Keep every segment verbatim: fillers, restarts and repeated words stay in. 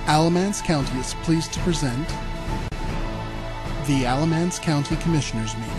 Alamance County is pleased to present the Alamance County Commissioners Meeting.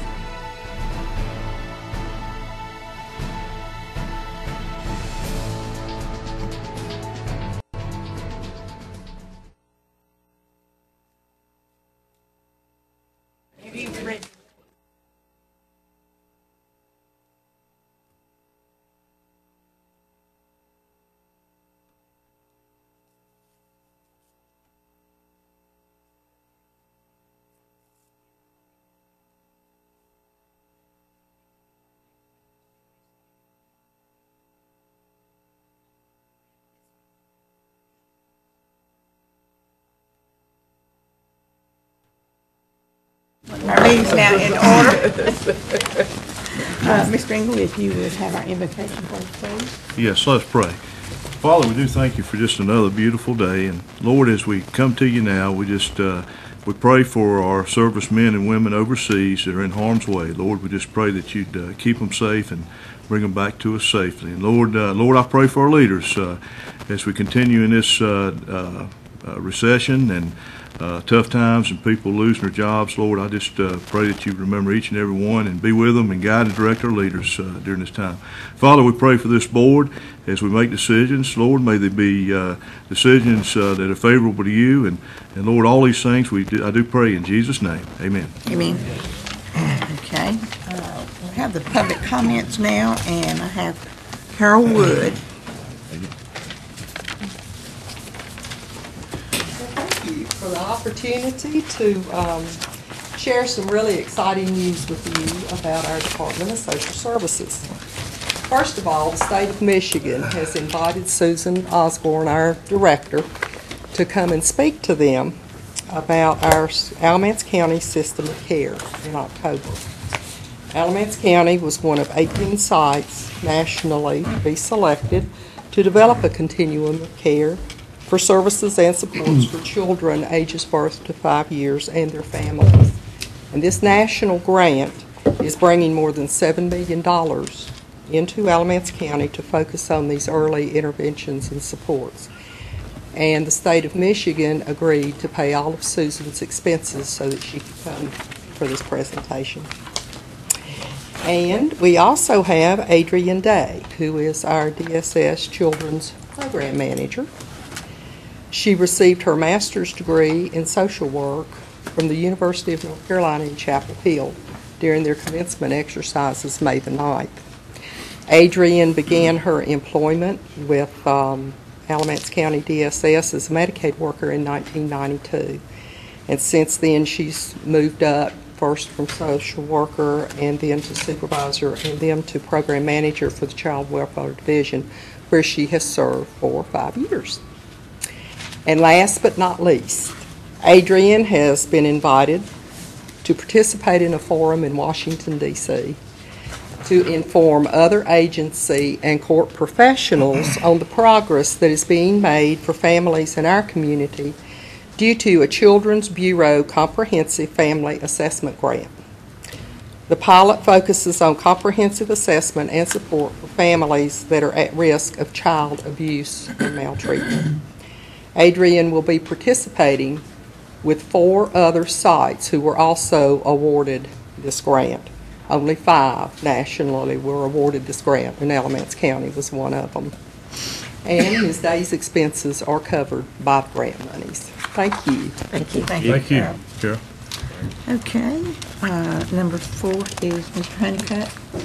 Our meeting's now in order. uh, Mister Ingle, if you would have our invocation for us, please. Yes, let's pray. Father, we do thank you for just another beautiful day. And Lord, as we come to you now, we just uh, we pray for our servicemen and women overseas that are in harm's way. Lord, we just pray that you'd uh, keep them safe and bring them back to us safely. And Lord, uh, Lord, I pray for our leaders uh, as we continue in this uh, uh, uh, recession and Uh, tough times and people losing their jobs. Lord, I just uh, pray that you remember each and every one and be with them and guide and direct our leaders uh, during this time. Father, we pray for this board as we make decisions. Lord, may they be uh, decisions uh, that are favorable to you. And, and Lord, all these things we do, I do pray in Jesus' name. Amen. Amen. Okay. Uh, we have the public comments now, and I have Harold Wood. For the opportunity to um, share some really exciting news with you about our Department of Social Services. First of all, the state of Michigan has invited Susan Osborne, our director, to come and speak to them about our Alamance County system of care in October. Alamance County was one of eighteen sites nationally to be selected to develop a continuum of care for services and supports for children ages birth to five years and their families. And this national grant is bringing more than seven million dollars into Alamance County to focus on these early interventions and supports. And the state of Michigan agreed to pay all of Susan's expenses so that she could come for this presentation. And we also have Adrian Day, who is our D S S Children's Program Manager. She received her master's degree in social work from the University of North Carolina in Chapel Hill during their commencement exercises May the ninth. Adrian began her employment with um, Alamance County D S S as a Medicaid worker in nineteen ninety-two. And since then she's moved up, first from social worker and then to supervisor and then to program manager for the Child Welfare Division, where she has served for five years. And last but not least, Adrian has been invited to participate in a forum in Washington, D C to inform other agency and court professionals on the progress that is being made for families in our community due to a Children's Bureau Comprehensive Family Assessment Grant. The pilot focuses on comprehensive assessment and support for families that are at risk of child abuse and maltreatment. Adrian will be participating with four other sites who were also awarded this grant. Only five nationally were awarded this grant, and Alamance County was one of them. And his day's expenses are covered by the grant monies. Thank you. Thank you. Thank you. Thank you, Carol. Okay. Uh, number four is Mister Honeycutt.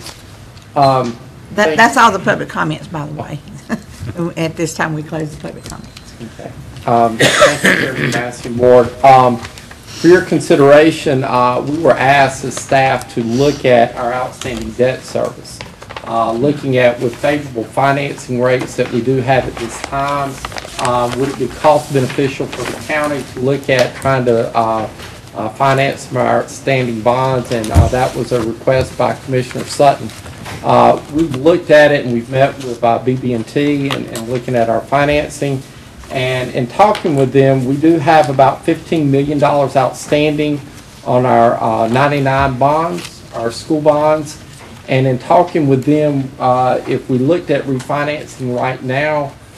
Um, that, that's all the public comments, by the way. At this time, we close the public comments. Okay. Um, thank you, Chairman Massey Ward. Um, for your consideration, uh, we were asked as staff to look at our outstanding debt service. Uh, looking at with favorable financing rates that we do have at this time, uh, would it be cost beneficial for the county to look at trying to uh, uh, finance some of our outstanding bonds? And uh, that was a request by Commissioner Sutton. Uh, we've looked at it and we've met with uh, B B and T and, and looking at our financing. And in talking with them, we do have about fifteen million dollars outstanding on our uh, ninety-nine bonds, our school bonds. And in talking with them, uh, if we looked at refinancing right now,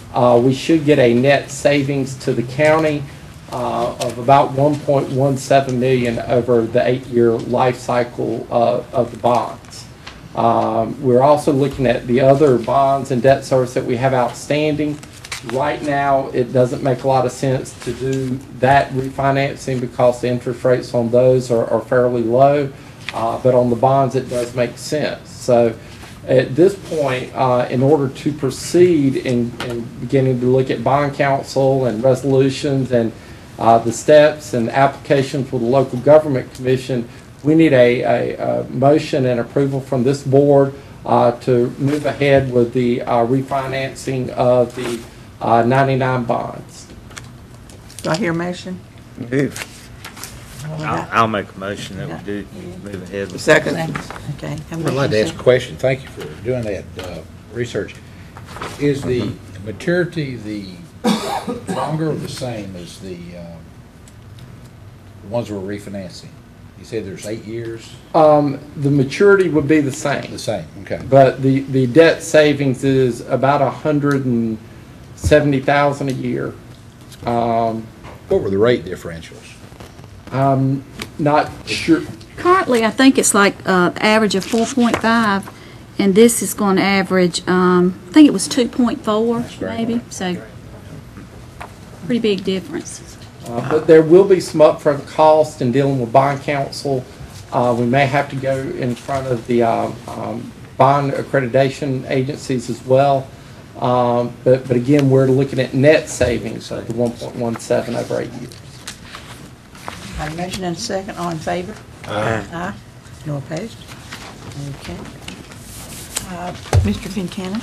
uh, we should get a net savings to the county uh, of about one point one seven million dollars over the eight-year life cycle uh, of the bonds. Um, we're also looking at the other bonds and debt service that we have outstanding. Right now, it doesn't make a lot of sense to do that refinancing because the interest rates on those are, are fairly low, uh, but on the bonds, it does make sense. So at this point, uh, in order to proceed in, in beginning to look at bond counsel and resolutions and uh, the steps and application for the local government commission, we need a, a, a motion and approval from this board uh, to move ahead with the uh, refinancing of the uh, ninety-nine bonds. Do I hear a motion? Move. Well, I'll, I'll make a motion that we do move ahead with. Okay. have a I'd like to motion, ask a question. Thank you for doing that uh, research. Is the maturity the longer or the same as the um, the ones we're refinancing? You said there's eight years? Um, the maturity would be the same. The same, okay. But the, the debt savings is about a hundred and seventy thousand a year. Um, What were the rate differentials? I'm not sure. Currently, I think it's like uh, average of four point five, and this is going to average, um, I think it was two point four, That's great. maybe, so pretty big difference. Uh, but there will be some upfront cost in dealing with bond counsel. Uh, we may have to go in front of the um, um, bond accreditation agencies as well. Um, but, but again, we're looking at net savings of the one point one seven over eight years. I have a motion and a second. All in favor? Aye. Aye. No opposed? Okay. Uh, Mister Fincannon?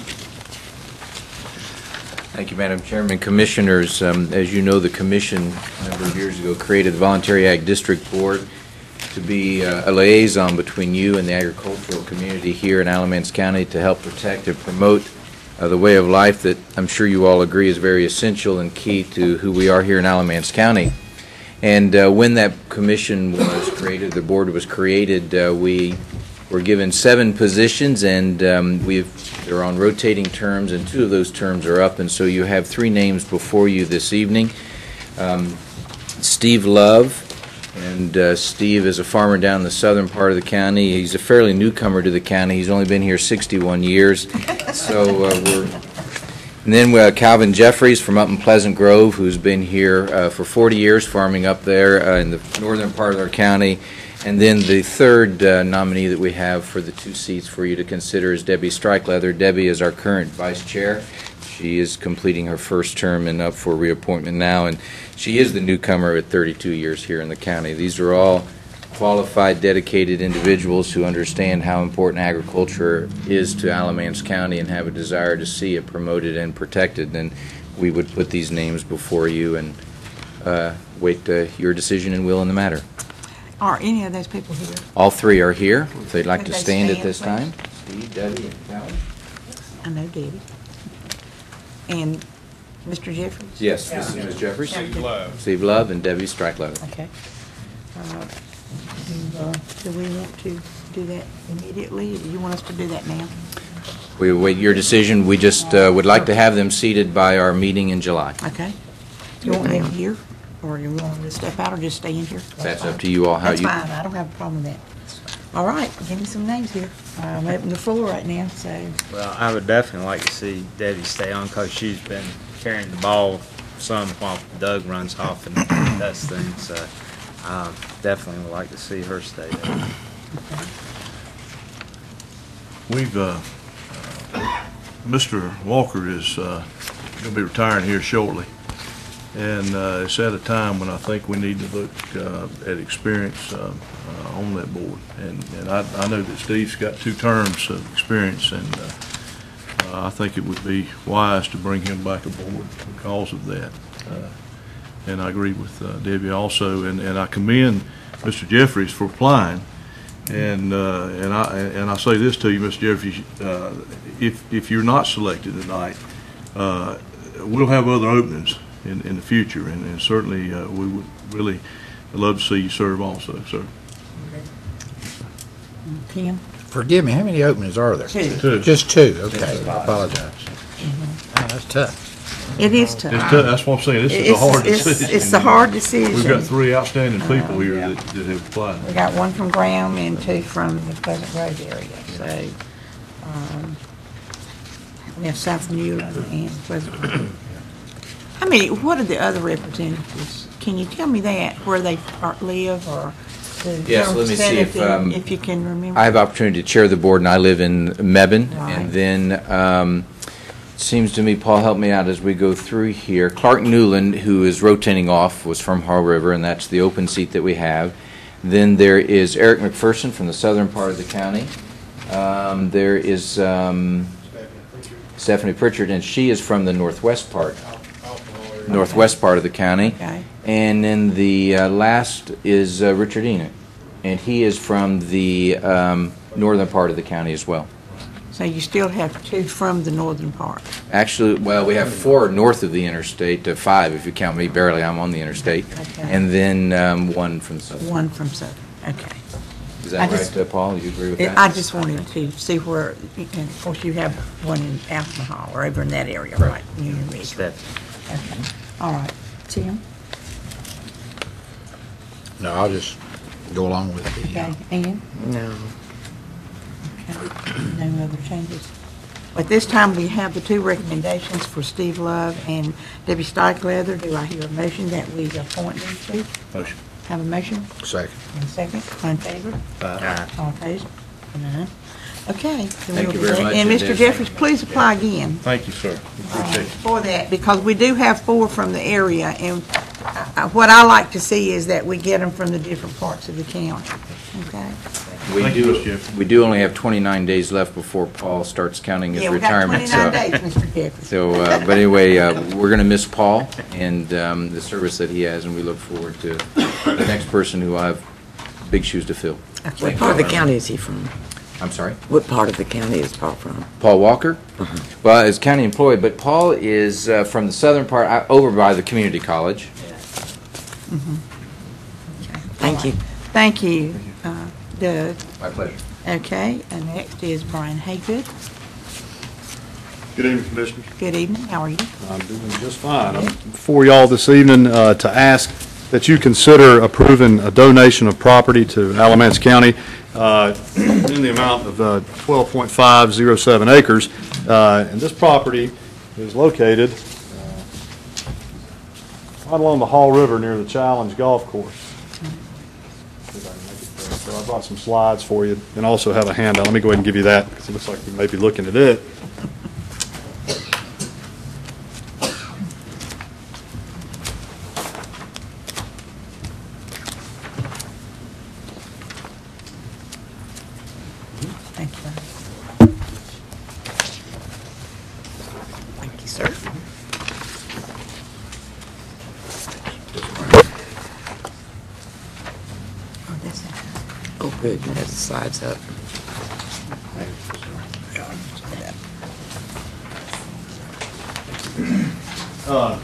Thank you, Madam Chairman. Commissioners, um, as you know, the Commission a number of years ago created the Voluntary Ag District Board to be uh, a liaison between you and the agricultural community here in Alamance County to help protect and promote uh, the way of life that I'm sure you all agree is very essential and key to who we are here in Alamance County. And uh, when that commission was created, the board was created, uh, we were given seven positions, and um, we've they're on rotating terms, and two of those terms are up, and so you have three names before you this evening. Um, Steve Love, and uh, Steve is a farmer down in the southern part of the county. He's a fairly newcomer to the county. He's only been here sixty-one years, so uh, we're. And then we have Calvin Jeffries from up in Pleasant Grove, who's been here uh, for forty years, farming up there uh, in the northern part of our county. And then the third uh, nominee that we have for the two seats for you to consider is Debbie Strikeleather. Debbie is our current vice chair. She is completing her first term and up for reappointment now, and she is the newcomer at thirty-two years here in the county. These are all qualified, dedicated individuals who understand how important agriculture is to Alamance County and have a desire to see it promoted and protected. And we would put these names before you and uh, wait uh, your decision and will in the matter. Are any of those people here? All three are here. If they'd like Could to they stand at stand, this please? time. Steve, Debbie, and Calvin. I know Debbie. And Mister Jeffries? Yes, this is Miz Jeffries. Steve Love. Steve Love and Debbie Strikeleather. Okay. Uh, do, uh, do we want to do that immediately, or do you want us to do that now? We await your decision. We just uh, would like to have them seated by our meeting in July. Okay. Do you want them here, or do you want them to step out, or just stay in here? That's up to you all how That's you. fine, I don't have a problem with that. All right, give me some names here. I'm opening the floor right now, so, Well, I would definitely like to see Debbie stay on because she's been carrying the ball some while Doug runs off and does things. So uh, definitely would like to see her stay there. We've, uh, uh, Mister Walker is uh, going to be retiring here shortly. And uh, it's at a time when I think we need to look uh, at experience uh, uh, on that board. And, and I, I know that Steve's got two terms of experience, and uh, uh, I think it would be wise to bring him back aboard because of that. Uh, and I agree with uh, Debbie also, and, and I commend Mister Jeffries for applying. And uh, and I and I say this to you, Mister Jeffries, uh, if if you're not selected tonight, uh, we'll have other openings in, in the future, and, and certainly uh, we would really love to see you serve also, sir. Kim? Forgive me, how many openings are there? Two. Two. Just two, okay, I apologize. Oh, that's tough. It is tough. It's tough, that's what I'm saying, this is a It's- hard it's- decision. it's a hard decision. We've got three outstanding people here yeah. that, that have applied. We got one from Graham and two from the Pleasant Grove area, so, um, we have South Newland and Pleasant Grove. I mean, what are the other representatives? Can you tell me that, where they are- live, or the Yes, let me see if, representative, um, if you can remember? I have opportunity to chair the board, and I live in Mebane. Right. And then, um, it seems to me, Paul, help me out as we go through here. Clark Newland, who is rotating off, was from Haw River, and that's the open seat that we have. Then there is Eric McPherson from the southern part of the county. Um, There is um, Stephanie Pritchard, and she is from the northwest part, northwest part of the county. Okay. And then the uh, last is uh, Richard Enoch, and he is from the um, northern part of the county as well. So you still have two from the northern part. Actually, well, we have four north of the interstate, uh, five if you count me, barely, I'm on the interstate, Okay. and then um, one from south. One from southern, okay. Is I that just- right, uh, Paul? You agree with It- that? I just wanted to see where, and of course, you have one in Alcohol, or over in that area, right? Union Ridge. Steph. Okay, all right. Tim? No, I'll just go along with the, uh, Okay, Ann? No. Okay, no other changes. At this time, we have the two recommendations for Steve Love and Debbie Stikelether. Do I hear a motion that we appoint these two? Motion. Have a motion second. and a second? All in favor? Aye. All opposed? None. Okay. then Thank we'll you do very that. much, And and Mister Des- Jeffries, please apply again. Thank you, sir. uh, Appreciate it. For that, because we do have four from the area, and I- I- what I like to see is that we get them from the different parts of the county, okay? We Thank you, do, Mister Jeffrey. we do only have twenty-nine days left before Paul starts counting his Yeah, we got retirement. twenty-nine so- days, Mister Jeffries. So, uh, but anyway, uh, we're going to miss Paul and um, the service that he has, and we look forward to the next person who will have big shoes to fill. What part of the county is he from? I'm sorry? What part of the county is Paul from? Paul Walker? Well, as county employee, but Paul is uh, from the southern part, uh, over by the community college. Thank you. Thank you, uh, Doug. My pleasure. Okay, and next is Brian Haygood. Good evening, Commissioners. Good evening, how are you? I'm doing just fine. I'm before y'all this evening uh, to ask that you consider approving a donation of property to Alamance County uh, in the amount of uh, twelve point five oh seven acres. Uh, And this property is located uh, right along the Haw River near the Challenge Golf Course. See if I can make it there. So I brought some slides for you and also have a handout. Let me go ahead and give you that because it looks like you may be looking at it. Thank you. Thank you, sir. Oh, that's it. Oh, good, you have the slides up. Uh,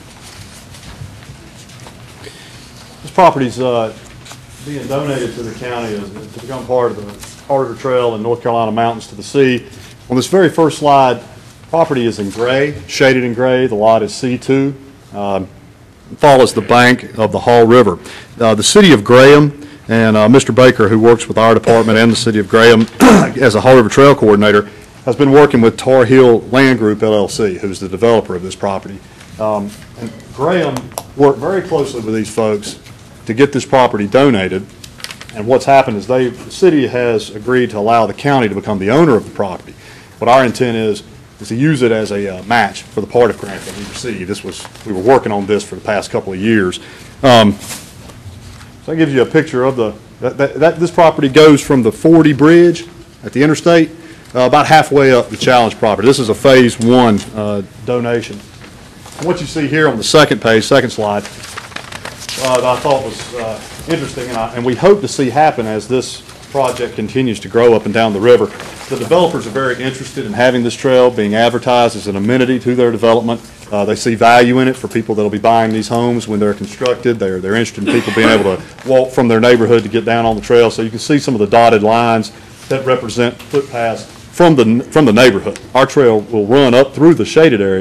This property's uh, being donated to the county as- to become part of the Haw River Trail and North Carolina Mountains to the Sea. On this very first slide, property is in gray, shaded in gray. The lot is C two. Um, follows the bank of the Haw River. Uh, The city of Graham and uh, Mister Baker, who works with our department and the city of Graham as a Haw River Trail coordinator, has been working with Tar Heel Land Group L L C, who's the developer of this property. Um, and Graham worked very closely with these folks to get this property donated. And what's happened is they, the city has agreed to allow the county to become the owner of the property. What our intent is, is to use it as a uh, match for the part of grant that we received. This was, we were working on this for the past couple of years. Um, so that gives you a picture of the, that, that, that this property goes from the forty bridge at the interstate, uh, about halfway up the Challenge property. This is a phase one uh, donation. And what you see here on the second page, second slide, uh, that I thought was uh, interesting, and, I, and we hope to see happen as this project continues to grow up and down the river. The developers are very interested in having this trail being advertised as an amenity to their development. Uh, they see value in it for people that will be buying these homes when they're constructed. They're, they're interested in people being able to walk from their neighborhood to get down on the trail. So you can see some of the dotted lines that represent footpaths from the, from the neighborhood. Our trail will run up through the shaded area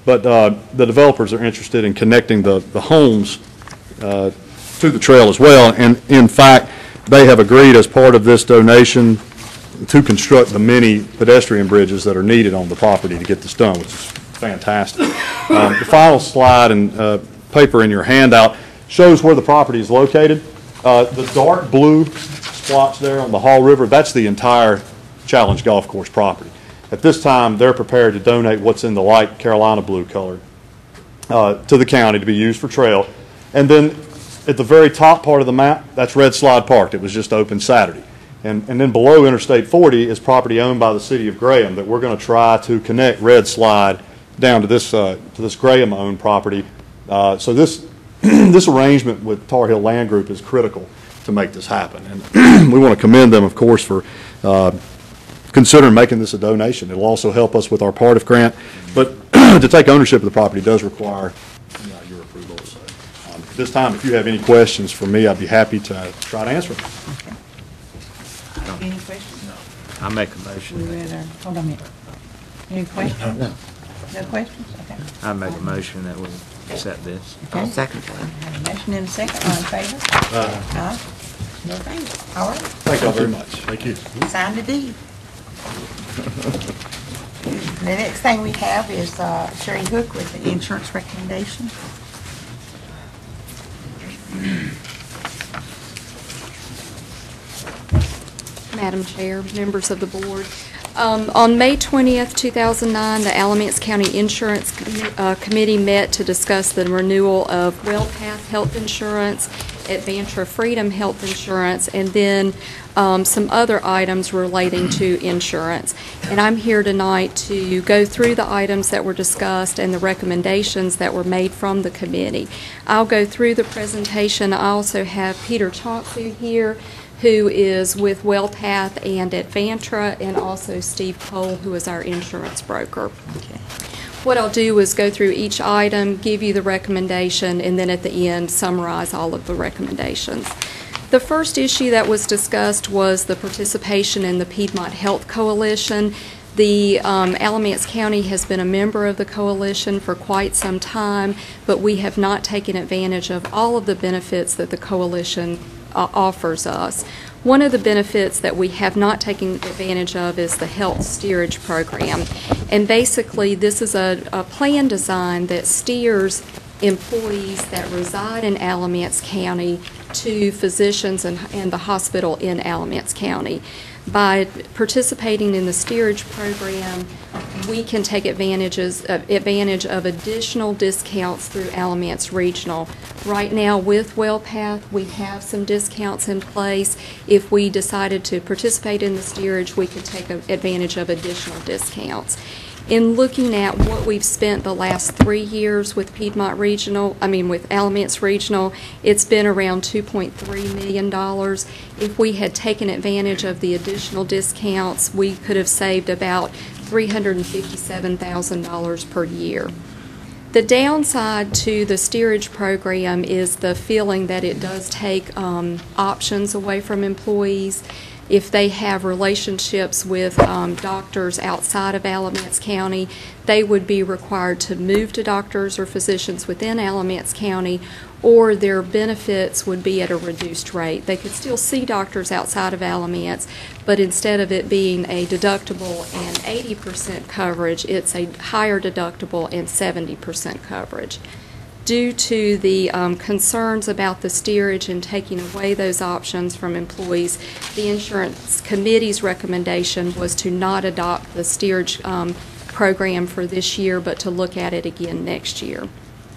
But uh, the developers are interested in connecting the, the homes uh, to the trail as well. And in fact, they have agreed as part of this donation to construct the many pedestrian bridges that are needed on the property to get this done, which is fantastic. Um, the final slide and uh, paper in your handout shows where the property is located. Uh, the dark blue splotch there on the Hall River, that's the entire Challenge Golf Course property. At this time, they're prepared to donate what's in the light Carolina blue color uh, to the county to be used for trail. And then at the very top part of the map, that's Red Slide Park. It was just opened Saturday. And, and then below Interstate forty is property owned by the city of Graham that we're going to try to connect Red Slide down to this, uh, to this Graham-owned property. Uh, so this, this arrangement with Tar Heel Land Group is critical to make this happen. And we want to commend them, of course, for uh, considering making this a donation. It'll also help us with our part of grant. But to take ownership of the property does require you know, your approval. So, um, at this time, if you have any questions for me, I'd be happy to try to answer them. Okay. Any questions? No. I make a motion. We read our, hold on a minute. Any questions? No. No questions? Okay. I make a motion that we accept this. Okay. I'll second that. Have a motion and a second. All in favor? Aye. No favor. All right. Thank you all very much. Thank you. Sign the deed. The next thing we have is uh, Sherry Hook with the insurance recommendation. Madam Chair, members of the board. Um, on May twentieth, two thousand nine, the Alamance County Insurance Com uh, Committee met to discuss the renewal of WellPath Health Insurance, Advantra Freedom Health Insurance, and then um, some other items relating to insurance. And I'm here tonight to go through the items that were discussed and the recommendations that were made from the committee. I'll go through the presentation. I also have Peter Chauncey here, who is with WellPath and Advantra, and also Steve Cole, who is our insurance broker. Okay. What I'll do is go through each item, give you the recommendation, and then at the end summarize all of the recommendations. The first issue that was discussed was the participation in the Piedmont Health Coalition. The um, Alamance County has been a member of the coalition for quite some time, but we have not taken advantage of all of the benefits that the coalition uh, offers us. One of the benefits that we have not taken advantage of is the health steerage program. And basically, this is a, a plan design that steers employees that reside in Alamance County to physicians and, and the hospital in Alamance County. By participating in the steerage program, we can take advantages of, advantage of additional discounts through Alamance Regional. Right now with WellPath, we have some discounts in place. If we decided to participate in the steerage, we could take advantage of additional discounts. In looking at what we've spent the last three years with Piedmont Regional, I mean with Alamance Regional, it's been around two point three million dollars. If we had taken advantage of the additional discounts, we could have saved about three hundred fifty-seven thousand dollars per year. The downside to the steerage program is the feeling that it does take um, options away from employees. If they have relationships with um, doctors outside of Alamance County, they would be required to move to doctors or physicians within Alamance County, or their benefits would be at a reduced rate. They could still see doctors outside of Alamance, but instead of it being a deductible and eighty percent coverage, it's a higher deductible and seventy percent coverage. Due to the um, concerns about the steerage and taking away those options from employees, the insurance committee's recommendation was to not adopt the steerage um, program for this year, but to look at it again next year.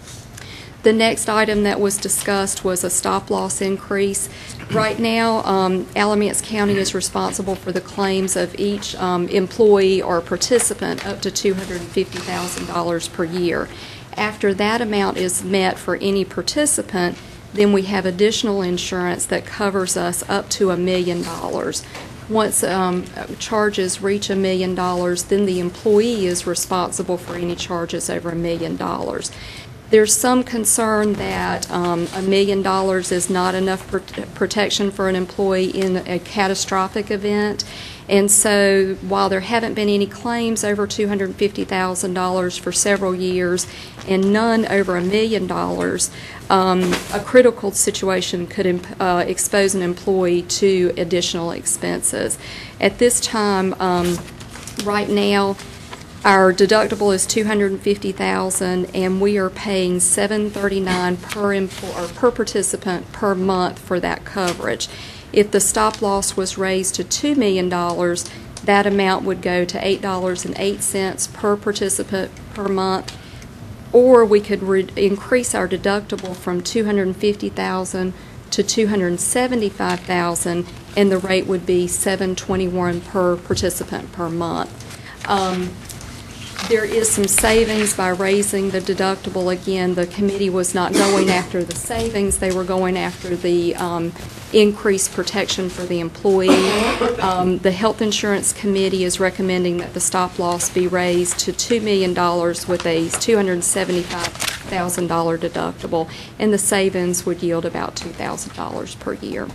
The next item that was discussed was a stop-loss increase. Right now, um, Alamance County is responsible for the claims of each um, employee or participant up to two hundred fifty thousand dollars per year. After that amount is met for any participant, then we have additional insurance that covers us up to a million dollars. Once um, charges reach a million dollars, then the employee is responsible for any charges over a million dollars. There's some concern that um, a million dollars is not enough pr protection for an employee in a catastrophic event. And so while there haven't been any claims over two hundred fifty thousand dollars for several years and none over a million dollars, um, a critical situation could imp- uh, expose an employee to additional expenses. At this time, um, right now, our deductible is two hundred fifty thousand dollars, and we are paying seven hundred thirty-nine dollars per empl- or per participant per month for that coverage. If the stop loss was raised to two million dollars, that amount would go to eight dollars and eight cents per participant per month, or we could re- increase our deductible from two hundred fifty thousand dollars to two hundred seventy-five thousand dollars, and the rate would be seven hundred twenty-one dollars per participant per month. Um, There is some savings by raising the deductible. Again, the committee was not going after the savings. They were going after the um, increased protection for the employee. Um, the Health Insurance Committee is recommending that the stop loss be raised to two million dollars with a two hundred seventy-five thousand dollars deductible, and the savings would yield about two thousand dollars per year.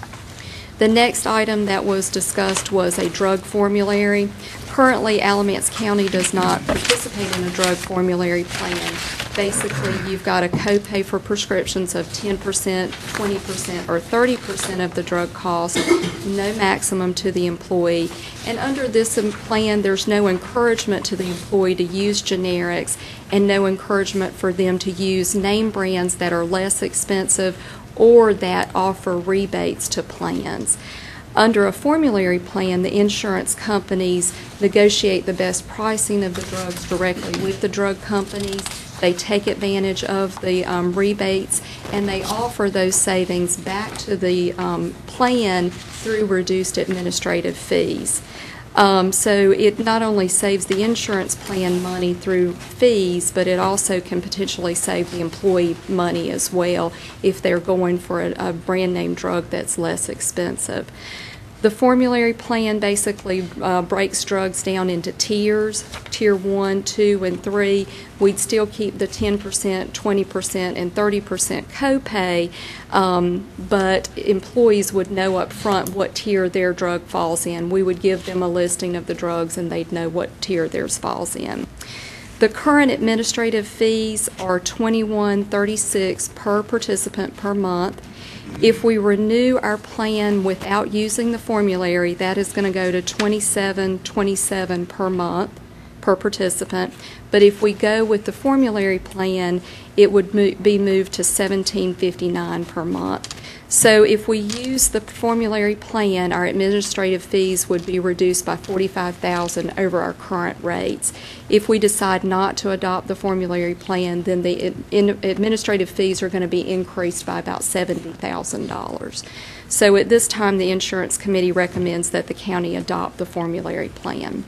The next item that was discussed was a drug formulary. Currently, Alamance County does not participate in a drug formulary plan. Basically, you've got a copay for prescriptions of ten percent, twenty percent, or thirty percent of the drug cost, no maximum to the employee. And under this plan, there's no encouragement to the employee to use generics and no encouragement for them to use name brands that are less expensive or that offer rebates to plans. Under a formulary plan, the insurance companies negotiate the best pricing of the drugs directly with the drug companies. They take advantage of the um, rebates, and they offer those savings back to the um, plan through reduced administrative fees. Um, so it not only saves the insurance plan money through fees, but it also can potentially save the employee money as well if they're going for a, a brand name drug that's less expensive. The formulary plan basically uh, breaks drugs down into tiers, tier one, two, and three. We'd still keep the ten percent, twenty percent, and thirty percent copay, um, but employees would know up front what tier their drug falls in. We would give them a listing of the drugs, and they'd know what tier theirs falls in. The current administrative fees are twenty-one thirty-six per participant per month. If we renew our plan without using the formulary, that is going to go to twenty-seven twenty-seven per month per participant. But if we go with the formulary plan, it would mo- be moved to seventeen fifty-nine per month. So if we use the formulary plan, our administrative fees would be reduced by forty-five thousand dollars over our current rates. If we decide not to adopt the formulary plan, then the in, in administrative fees are going to be increased by about seventy thousand dollars. So at this time, the insurance committee recommends that the county adopt the formulary plan.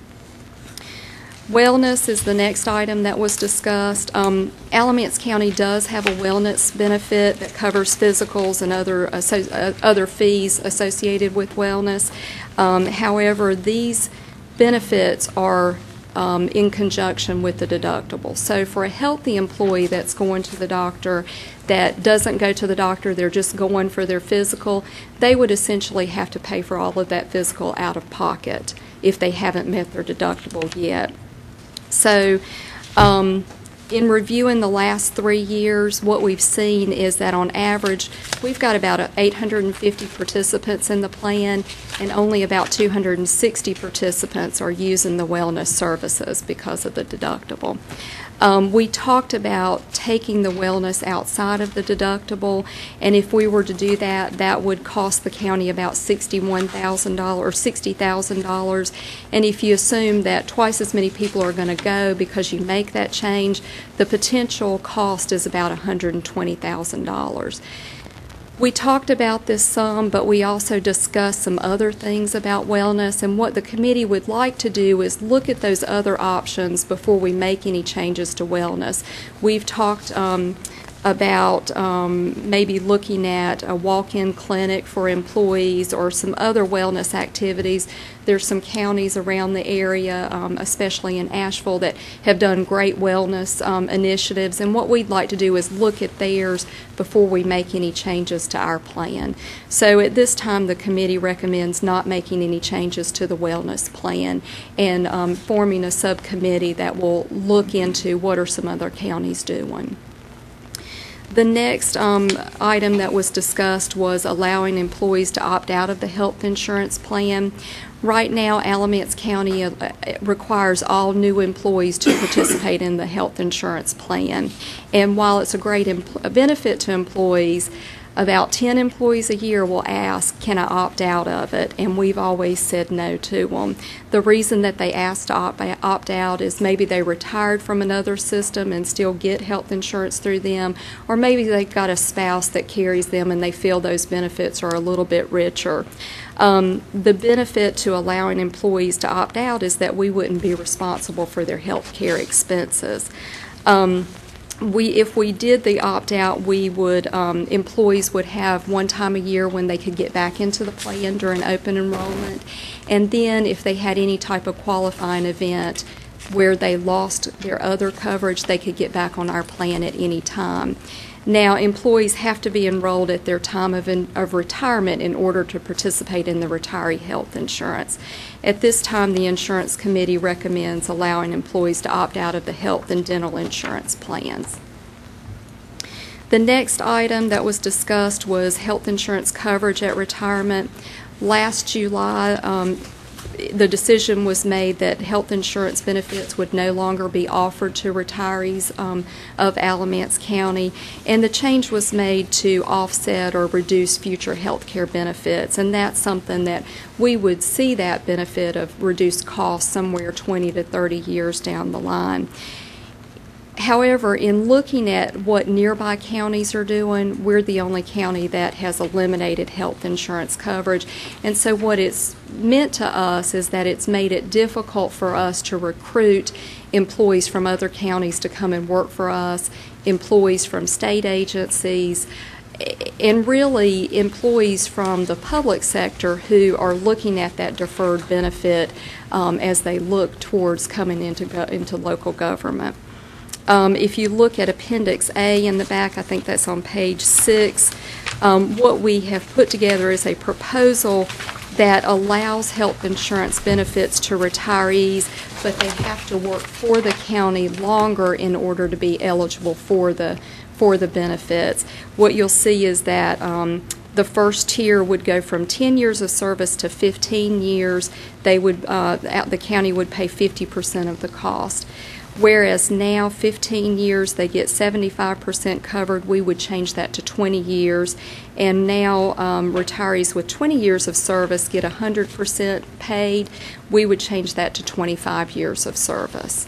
Wellness is the next item that was discussed. Um, Alamance County does have a wellness benefit that covers physicals and other asso- uh, other fees associated with wellness. Um, however, these benefits are um, in conjunction with the deductible. So for a healthy employee that's going to the doctor that doesn't go to the doctor, they're just going for their physical, they would essentially have to pay for all of that physical out of pocket if they haven't met their deductible yet. So um, in reviewing the last three years, what we've seen is that on average, we've got about eight hundred fifty participants in the plan, and only about two hundred sixty participants are using the wellness services because of the deductible. Um, we talked about taking the wellness outside of the deductible, and if we were to do that, that would cost the county about sixty-one thousand dollars or sixty thousand dollars. And if you assume that twice as many people are going to go because you make that change, the potential cost is about one hundred twenty thousand dollars. We talked about this some, but we also discussed some other things about wellness, and what the committee would like to do is look at those other options before we make any changes to wellness. We've talked um, about um, maybe looking at a walk-in clinic for employees or some other wellness activities. There's some counties around the area, um, especially in Asheville, that have done great wellness um, initiatives, and what we'd like to do is look at theirs before we make any changes to our plan. So at this time, the committee recommends not making any changes to the wellness plan and um, forming a subcommittee that will look into what are some other counties doing. The next um, item that was discussed was allowing employees to opt out of the health insurance plan. Right now, Alamance County uh, requires all new employees to participate in the health insurance plan. And while it's a great a benefit to employees, about ten employees a year will ask, can I opt out of it? And we've always said no to them. The reason that they ask to opt, opt out is maybe they retired from another system and still get health insurance through them, or maybe they've got a spouse that carries them and they feel those benefits are a little bit richer. Um, the benefit to allowing employees to opt out is that we wouldn't be responsible for their health care expenses. Um, We, if we did the opt-out, we would, um, employees would have one time a year when they could get back into the plan during open enrollment. And then if they had any type of qualifying event where they lost their other coverage, they could get back on our plan at any time. Now, employees have to be enrolled at their time of, in, of retirement in order to participate in the retiree health insurance. At this time, the insurance committee recommends allowing employees to opt out of the health and dental insurance plans. The next item that was discussed was health insurance coverage at retirement. Last July, um, the decision was made that health insurance benefits would no longer be offered to retirees um, of Alamance County, and the change was made to offset or reduce future health care benefits, and that's something that we would see that benefit of reduced costs somewhere twenty to thirty years down the line. However, in looking at what nearby counties are doing, we're the only county that has eliminated health insurance coverage. And so what it's meant to us is that it's made it difficult for us to recruit employees from other counties to come and work for us, employees from state agencies, and really employees from the public sector who are looking at that deferred benefit um, as they look towards coming into, go into local government. Um, if you look at Appendix A in the back, I think that's on page six, um, what we have put together is a proposal that allows health insurance benefits to retirees, but they have to work for the county longer in order to be eligible for the, for the benefits. What you'll see is that um, the first tier would go from ten years of service to fifteen years. They would, uh, the county would pay fifty percent of the cost. Whereas now, fifteen years, they get seventy-five percent covered. We would change that to twenty years. And now um, retirees with twenty years of service get one hundred percent paid. We would change that to twenty-five years of service.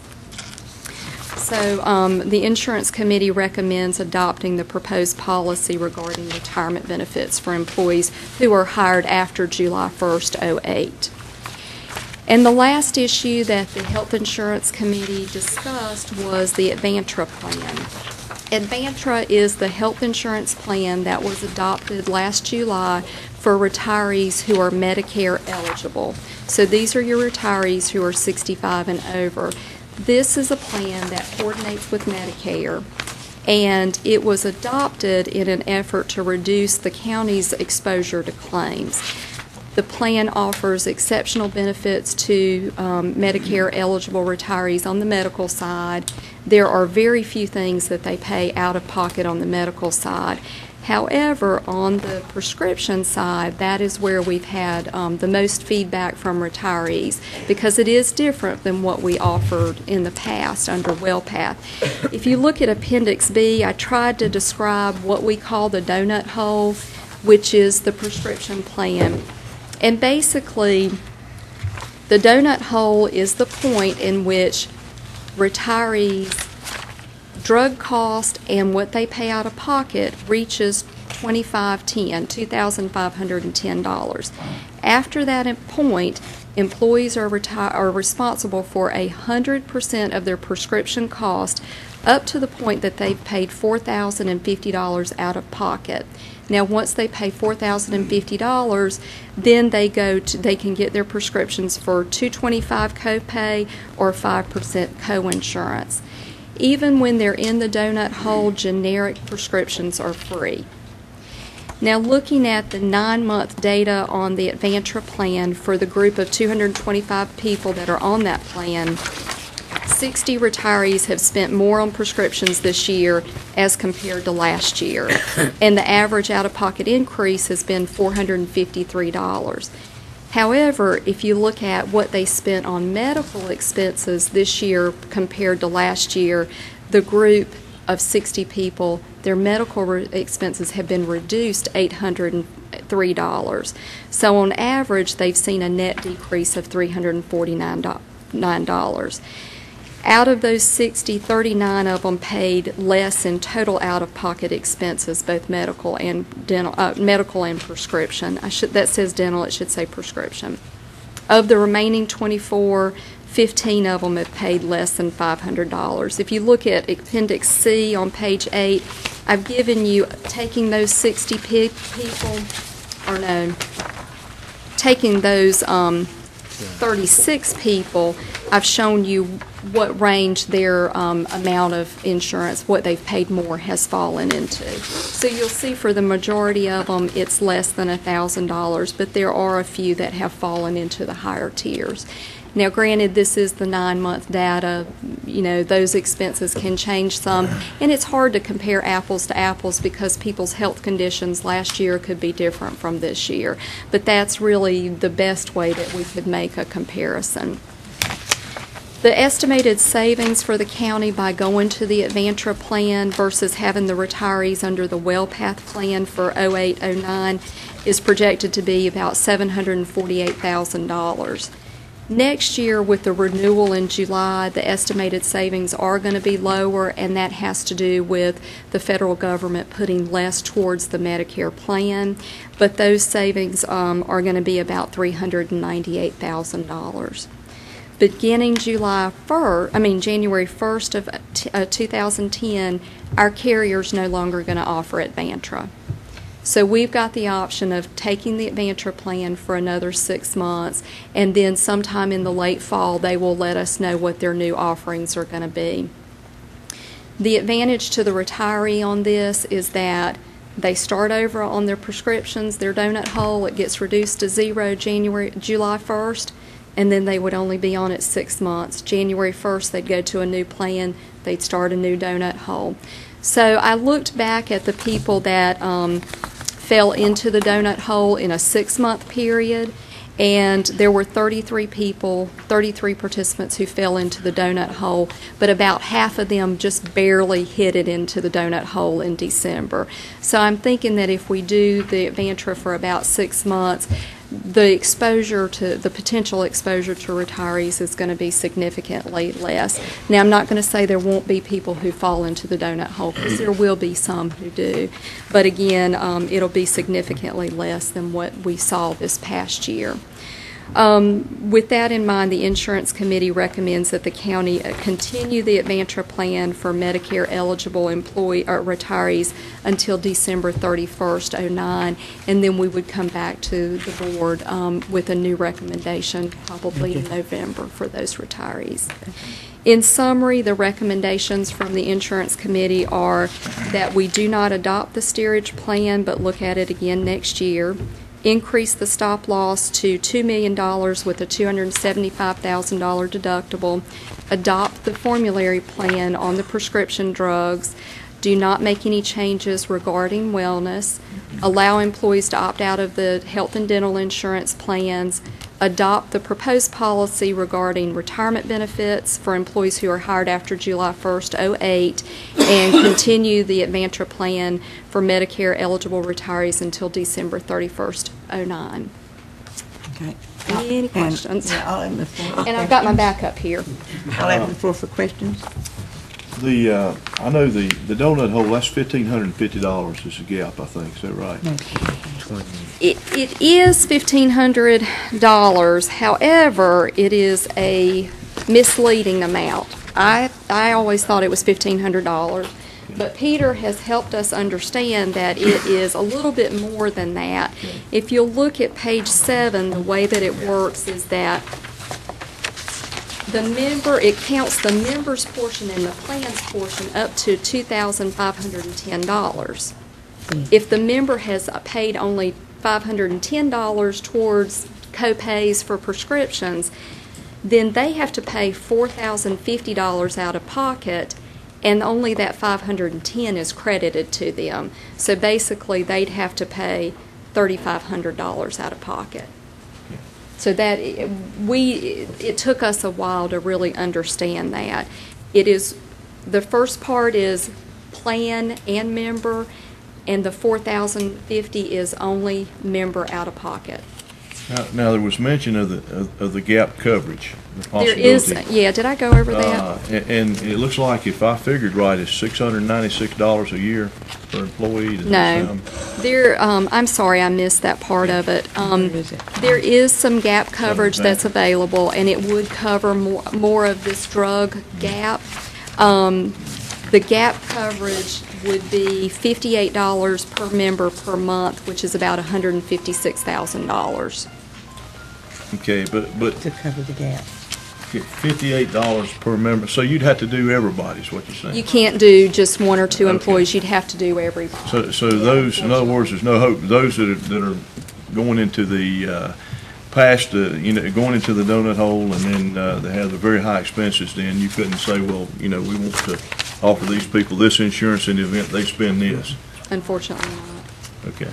So um, the insurance committee recommends adopting the proposed policy regarding retirement benefits for employees who are hired after July first, oh eight. And the last issue that the Health Insurance Committee discussed was the Advantra plan. Advantra is the health insurance plan that was adopted last July for retirees who are Medicare eligible. So these are your retirees who are sixty-five and over. This is a plan that coordinates with Medicare, and it was adopted in an effort to reduce the county's exposure to claims. The plan offers exceptional benefits to um, Medicare-eligible retirees on the medical side. There are very few things that they pay out of pocket on the medical side. However, on the prescription side, that is where we've had um, the most feedback from retirees, because it is different than what we offered in the past under WellPath. If you look at Appendix B, I tried to describe what we call the donut hole, which is the prescription plan. And basically, the donut hole is the point in which retirees' drug cost and what they pay out of pocket reaches twenty-five ten, two thousand five hundred ten dollars. After that point, employees are reti- are responsible for one hundred percent of their prescription cost up to the point that they've paid four thousand fifty dollars out of pocket. Now, once they pay four thousand fifty dollars, then they go to, they can get their prescriptions for two hundred twenty-five dollars copay or five percent coinsurance. Even when they're in the donut hole, generic prescriptions are free. Now, looking at the nine-month data on the Advantra plan for the group of two hundred twenty-five people that are on that plan, sixty retirees have spent more on prescriptions this year as compared to last year, and the average out-of-pocket increase has been four hundred fifty-three dollars. However, if you look at what they spent on medical expenses this year compared to last year, the group of sixty people, their medical re- expenses have been reduced eight hundred three dollars. So on average, they've seen a net decrease of three hundred forty-nine dollars. Out of those sixty, thirty-nine of them paid less in total out-of-pocket expenses, both medical and dental, uh, medical and prescription. I should that says dental; it should say prescription. Of the remaining twenty-four, fifteen of them have paid less than five hundred dollars. If you look at Appendix C on page eight, I've given you taking those sixty pe- people, or no, taking those um, thirty-six people. I've shown you what range their um, amount of insurance, what they've paid more, has fallen into. So you'll see for the majority of them, it's less than one thousand dollars, but there are a few that have fallen into the higher tiers. Now, granted, this is the nine-month data. You know, those expenses can change some, and it's hard to compare apples to apples because people's health conditions last year could be different from this year. But that's really the best way that we could make a comparison. The estimated savings for the county by going to the Advantra plan versus having the retirees under the WellPath plan for oh eight oh nine is projected to be about seven hundred forty-eight thousand dollars. Next year, with the renewal in July, the estimated savings are going to be lower, and that has to do with the federal government putting less towards the Medicare plan. But those savings um, are going to be about three hundred ninety-eight thousand dollars. Beginning July first, I mean January first of uh, two thousand ten, our carrier's no longer going to offer Advantra. So we've got the option of taking the Advantra plan for another six months, and then sometime in the late fall, they will let us know what their new offerings are going to be. The advantage to the retiree on this is that they start over on their prescriptions, their donut hole, it gets reduced to zero January, July first, and then they would only be on it six months. January first, they'd go to a new plan, they'd start a new donut hole. So I looked back at the people that um, fell into the donut hole in a six-month period, and there were thirty-three people, thirty-three participants who fell into the donut hole, but about half of them just barely hit it into the donut hole in December. So I'm thinking that if we do the Advantra for about six months, the exposure to, the potential exposure to retirees is going to be significantly less. Now, I'm not going to say there won't be people who fall into the donut hole, because there will be some who do. But again, um, it'll be significantly less than what we saw this past year. Um, with that in mind, the Insurance Committee recommends that the county uh, continue the Advantra plan for Medicare-eligible employee or retirees until December thirty-first, oh nine, and then we would come back to the board um, with a new recommendation probably in November for those retirees. In summary, the recommendations from the Insurance Committee are that we do not adopt the steerage plan but look at it again next year. Increase the stop loss to two million dollars with a two hundred seventy-five thousand dollars deductible. Adopt the formulary plan on the prescription drugs. Do not make any changes regarding wellness. Allow employees to opt out of the health and dental insurance plans. Adopt the proposed policy regarding retirement benefits for employees who are hired after July first, oh eight, and continue the Advantra plan for Medicare-eligible retirees until December thirty-first, oh nine. Okay. Any And- questions? yeah, I'll open the floor for And I've got my questions. backup here. I'll open the floor for questions. The, uh, I know the, the donut hole, that's fifteen hundred and fifty dollars is the gap, I think, is that right? twenty. It, it is fifteen hundred dollars. However, it is a misleading amount. I, I always thought it was fifteen hundred dollars, but Peter has helped us understand that it is a little bit more than that. If you'll look at page seven, the way that it works is that the member, it counts the member's portion and the plan's portion up to two thousand five hundred ten dollars. If the member has paid only five hundred ten dollars towards co-pays for prescriptions, then they have to pay four thousand fifty dollars out of pocket, and only that five hundred ten dollars is credited to them. So basically, they'd have to pay three thousand five hundred dollars out of pocket. So that, we, it took us a while to really understand that. It is, the first part is plan and member, and the four thousand fifty is only member out of pocket. Now, now there was mention of the, of, of the gap coverage, the There is, possibility. yeah, did I go over Uh, that? and, and it looks like, if I figured right, it's six hundred ninety-six dollars a year per employee. Does that No, sound- there, um, I'm sorry, I missed that part of it. Um, there is some gap coverage that's available, and it would cover more, more of this drug gap. Um, the gap coverage would be fifty-eight dollars per member per month, which is about one hundred fifty-six thousand dollars. Okay, but, but To cover the gap. fifty-eight dollars per member, so you'd have to do everybody's, what you're saying? You can't do just one or two Okay. employees, you'd have to do everybody. So, so those, in other words, there's no hope, those that are, that are going into the, uh, past, the, you know, going into the donut hole, and then, uh, they have the very high expenses, then you couldn't say, well, you know, we want to offer these people this insurance in the event they spend this. Unfortunately not. Okay.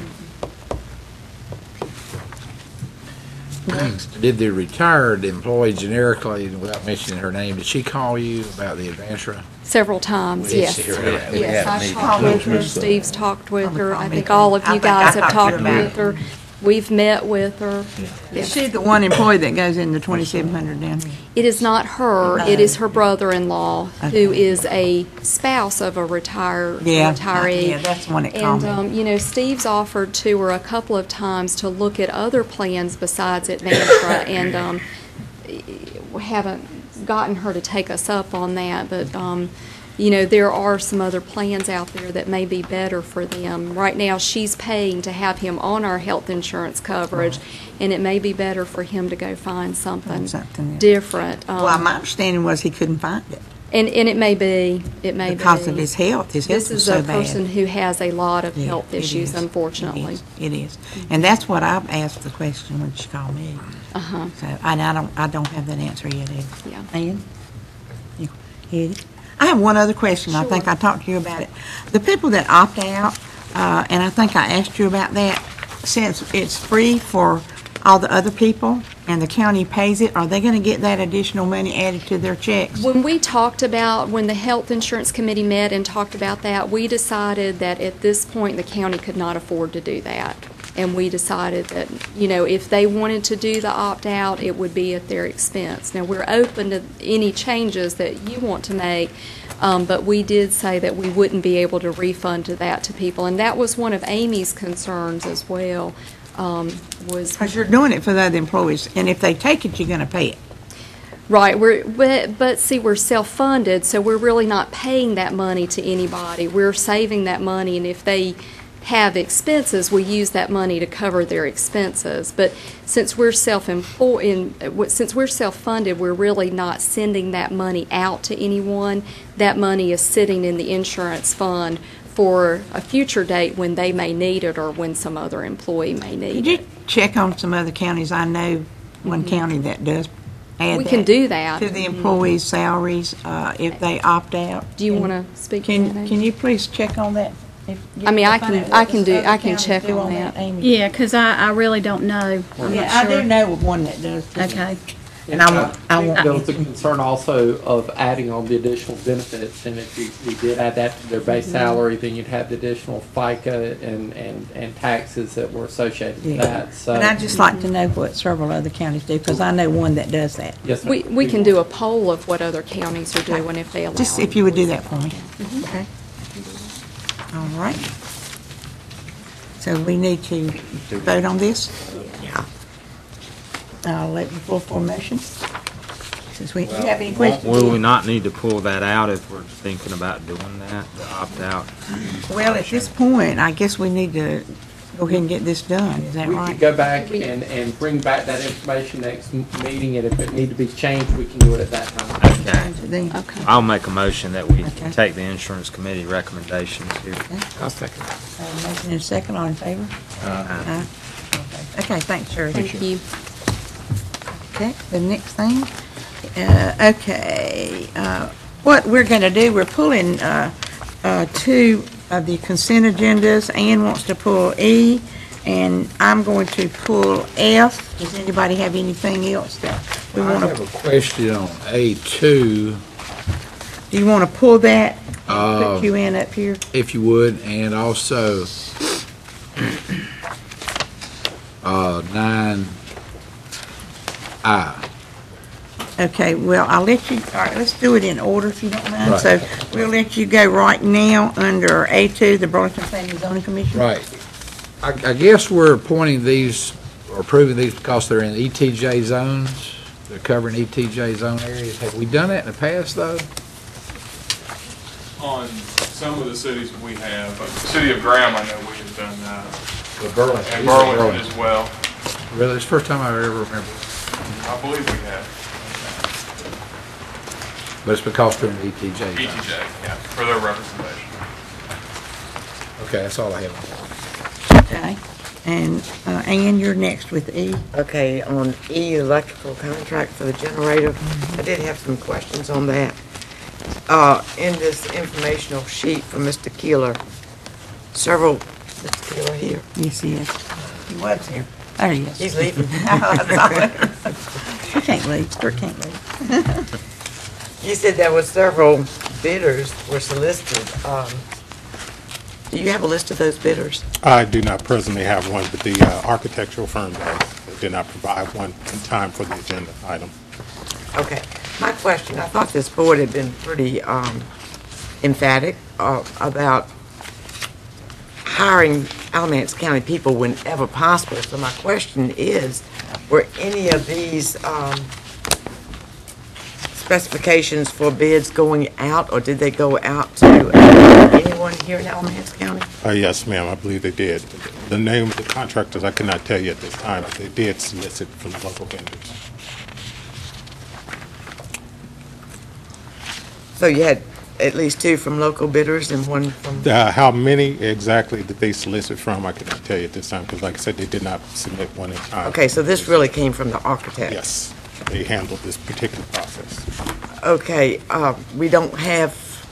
Next, did the retired employee generically, without mentioning her name, did she call you about the Advanced? Several times, We yes. did see her at- we Yes, had a I've meeting. talked with her, Steve's talked with her, I think all of you guys have talked with her. We've met with her. Is she the one employee that goes in the twenty-seven hundred down here? It is not her, it is her brother-in-law, who is a spouse of a retire, Yeah, retiree. yeah, that's the one that called And, me. um, you know, Steve's offered to her a couple of times to look at other plans besides Advantra, and, um, we haven't gotten her to take us up on that, but, um, you know, there are some other plans out there that may be better for them. Right now, she's paying to have him on our health insurance coverage, and it may be better for him to go find something Something else. different. Um, Well, my understanding was he couldn't find it And, and it may be, it may be. because of his health. His health This was is so a bad. person who has a lot of Yeah, health it issues, is. unfortunately. It is. It is. And that's what I've asked the question when she called me. Uh-huh. So, and I don't, I don't have that answer yet, Ed. Yeah. Ian? You- Eddie? I have one other question. I think Sure. I talked to you about it. The people that opt out, uh, and I think I asked you about that, since it's free for all the other people and the county pays it, are they going to get that additional money added to their checks? When we talked about, when the Health Insurance Committee met and talked about that, we decided that at this point, the county could not afford to do that. And we decided that, you know, if they wanted to do the opt-out, it would be at their expense. Now, we're open to any changes that you want to make, um, but we did say that we wouldn't be able to refund to that to people. And that was one of Amy's concerns as well, um, was. Because you're doing it for the other employees, and if they take it, you're going to pay it. Right, we're, but, but see, we're self-funded, so we're really not paying that money to anybody. We're saving that money, and if they have expenses, we use that money to cover their expenses. But since we're self-employed, since we're self-funded, we're really not sending that money out to anyone. That money is sitting in the insurance fund for a future date when they may need it or when some other employee may need Could you it. check on some other counties? I know one county that does add We can that do that. to the employees' salaries uh, if they opt out. Do you Can- want to speak to Can, that? can you please check on that? If you I mean, I find can- out I what can the do- other I can counties check do on that. Amy? Yeah, because I, I really don't know. I'm Yeah, not I do sure. know of one that does. too. Okay. And I want, I think want. there was a concern also of adding on the additional benefits, and if you, you did add that to their base salary, then you'd have the additional FICA and, and, and taxes that were associated with Yeah. that, so. And I'd just like to know what several other counties do, because I know one that does that. Yes, ma'am. We, we can do a poll of what other counties are doing if they allow Just it. if you would do that for me. Okay. All right. So we need to vote on this? Yeah. I'll let you pull formation. Since we, do you have any questions? Will we not need to pull that out if we're thinking about doing that, to opt out? Well, at this point, I guess we need to go ahead and get this done, is that We right? could go back and, and bring back that information next m- meeting, and if it need to be changed, we can do it at that time. Okay. Then- Okay. I'll make a motion that we Okay. take the insurance committee recommendations here. I'll second. Uh, Motion and second, all in favor? Aye. Okay, thanks, Shirley. Thank you. Okay, the next thing, uh, okay, uh, what we're gonna do, we're pulling, uh, uh, two of the consent agendas. Ann wants to pull E, and I'm going to pull F. Does anybody have anything else that we I wanna, have a question on A two, do you wanna pull that? Uh, Put you in up here? if you would, and also uh, nine I. Okay, well, I'll let you, all right, let's do it in order if you don't mind. Right. So we'll let you go right now under A two, the Burlington Planning and Zoning Commission. Right. I, I guess we're appointing these, or approving these because they're in E T J zones. They're covering E T J zone areas. Have we done that in the past, though? On some of the cities we have, but the city of Graham, I know we have done that, The Burlington. and Burlington as well. Really, it's the first time I ever remember. I believe we have. But it's because they're in E T J. E T J, yeah, for their representation. Okay, that's all I have. Okay, and, uh, Ann, you're next with E. Okay, on E, electrical contract for the generator, I did have some questions on that. Uh, in this informational sheet from Mister Keeler, several, Mister Keeler here, Yes, he is. He was here. There he is. he's leaving. He can't leave, Kurt can't leave. You said there were several bidders were solicited. Um, do you have a list of those bidders? I do not presently have one, but the uh, architectural firm does. They did not provide one in time for the agenda item. Okay. My question, I thought this board had been pretty um, emphatic uh, about hiring Alamance County people whenever possible. So my question is, were any of these um, specifications for bids going out, or did they go out to anyone here in Alamance County? Uh, Yes, ma'am, I believe they did. The name of the contractors I cannot tell you at this time, but they did solicit from local vendors. So you had at least two from local bidders and one from... Uh, How many exactly did they solicit from, I cannot tell you at this time, because like I said, they did not submit one in time. Okay, so this really came from the architect? Yes, they handled this particular process. Okay, uh, we don't have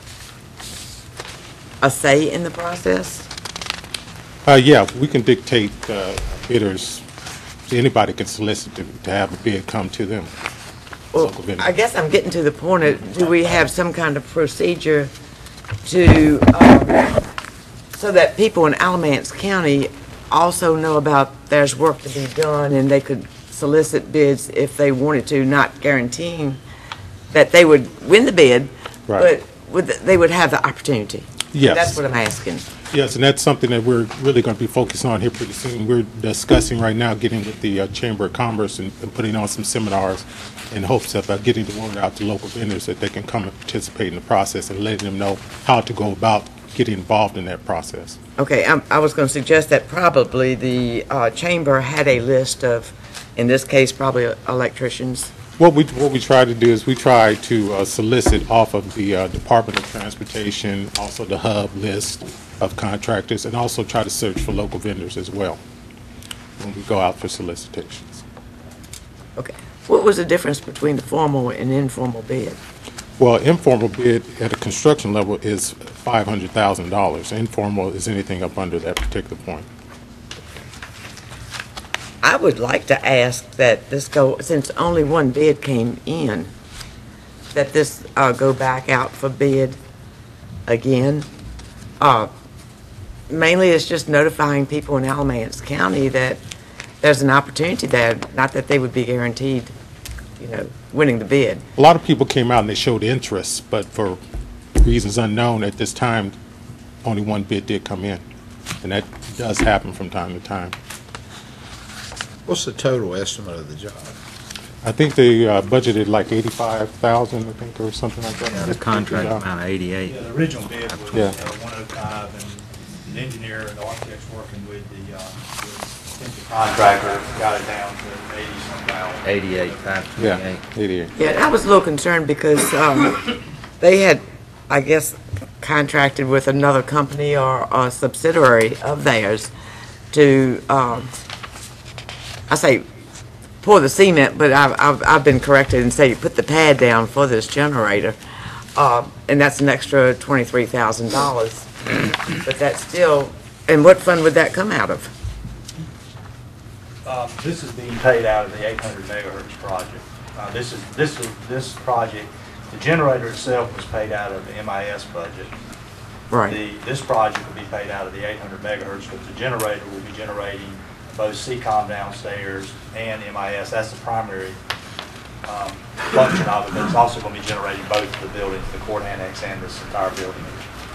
a say in the process? Uh, yeah, we can dictate uh, bidders, anybody can solicit to to have a bid come to them. Well, I guess I'm getting to the point of, do we have some kind of procedure to, um, so that people in Alamance County also know about there's work to be done and they could solicit bids if they wanted to, not guaranteeing that they would win the bid, Right. but would, they would have the opportunity? Yes. That's what I'm asking. Yes, and that's something that we're really going to be focusing on here pretty soon. We're discussing right now, getting with the uh, Chamber of Commerce and and putting on some seminars in hopes of uh, getting the word out to local vendors that they can come and participate in the process and letting them know how to go about getting involved in that process. Okay, I'm- I was going to suggest that probably the uh, chamber had a list of, in this case, probably electricians. What we, what we try to do is we try to uh, solicit off of the uh, Department of Transportation, also the hub list of contractors, and also try to search for local vendors as well when we go out for solicitations. Okay. What was the difference between the formal and informal bid? Well, informal bid at a construction level is five hundred thousand dollars. Informal is anything up under that particular point. I would like to ask that this go, since only one bid came in, that this uh, go back out for bid again. Uh, Mainly, it's just notifying people in Alamance County that there's an opportunity there, not that they would be guaranteed, you know, winning the bid. A lot of people came out and they showed interest, but for reasons unknown at this time, only one bid did come in. And that does happen from time to time. What's the total estimate of the job? I think they uh, budgeted like eighty-five thousand, I think, or something like that. The contract amount of eighty-eight. Yeah, the original bid was Yeah. uh, one oh five, and the engineer and the architects working with the, uh, with the contractor got it down to eighty some thousand. Eighty-eight, five Yeah, twenty-eight. eighty-eight. Yeah, I was a little concerned because um, they had, I guess, contracted with another company or a subsidiary of theirs to, um, I say, pour the cement, but I've, I've, I've been corrected and say put the pad down for this generator. Uh, and that's an extra twenty-three thousand dollars. But that's still, and what fund would that come out of? Um, This is being paid out of the eight hundred megahertz project. Uh, This is, this is, this project, the generator itself was paid out of the M I S budget. Right. The, this project will be paid out of the eight hundred megahertz, but the generator will be generating both C COM downstairs and M I S. That's the primary um, function of it, but it's also going to be generating both the buildings, the court annex and this entire building.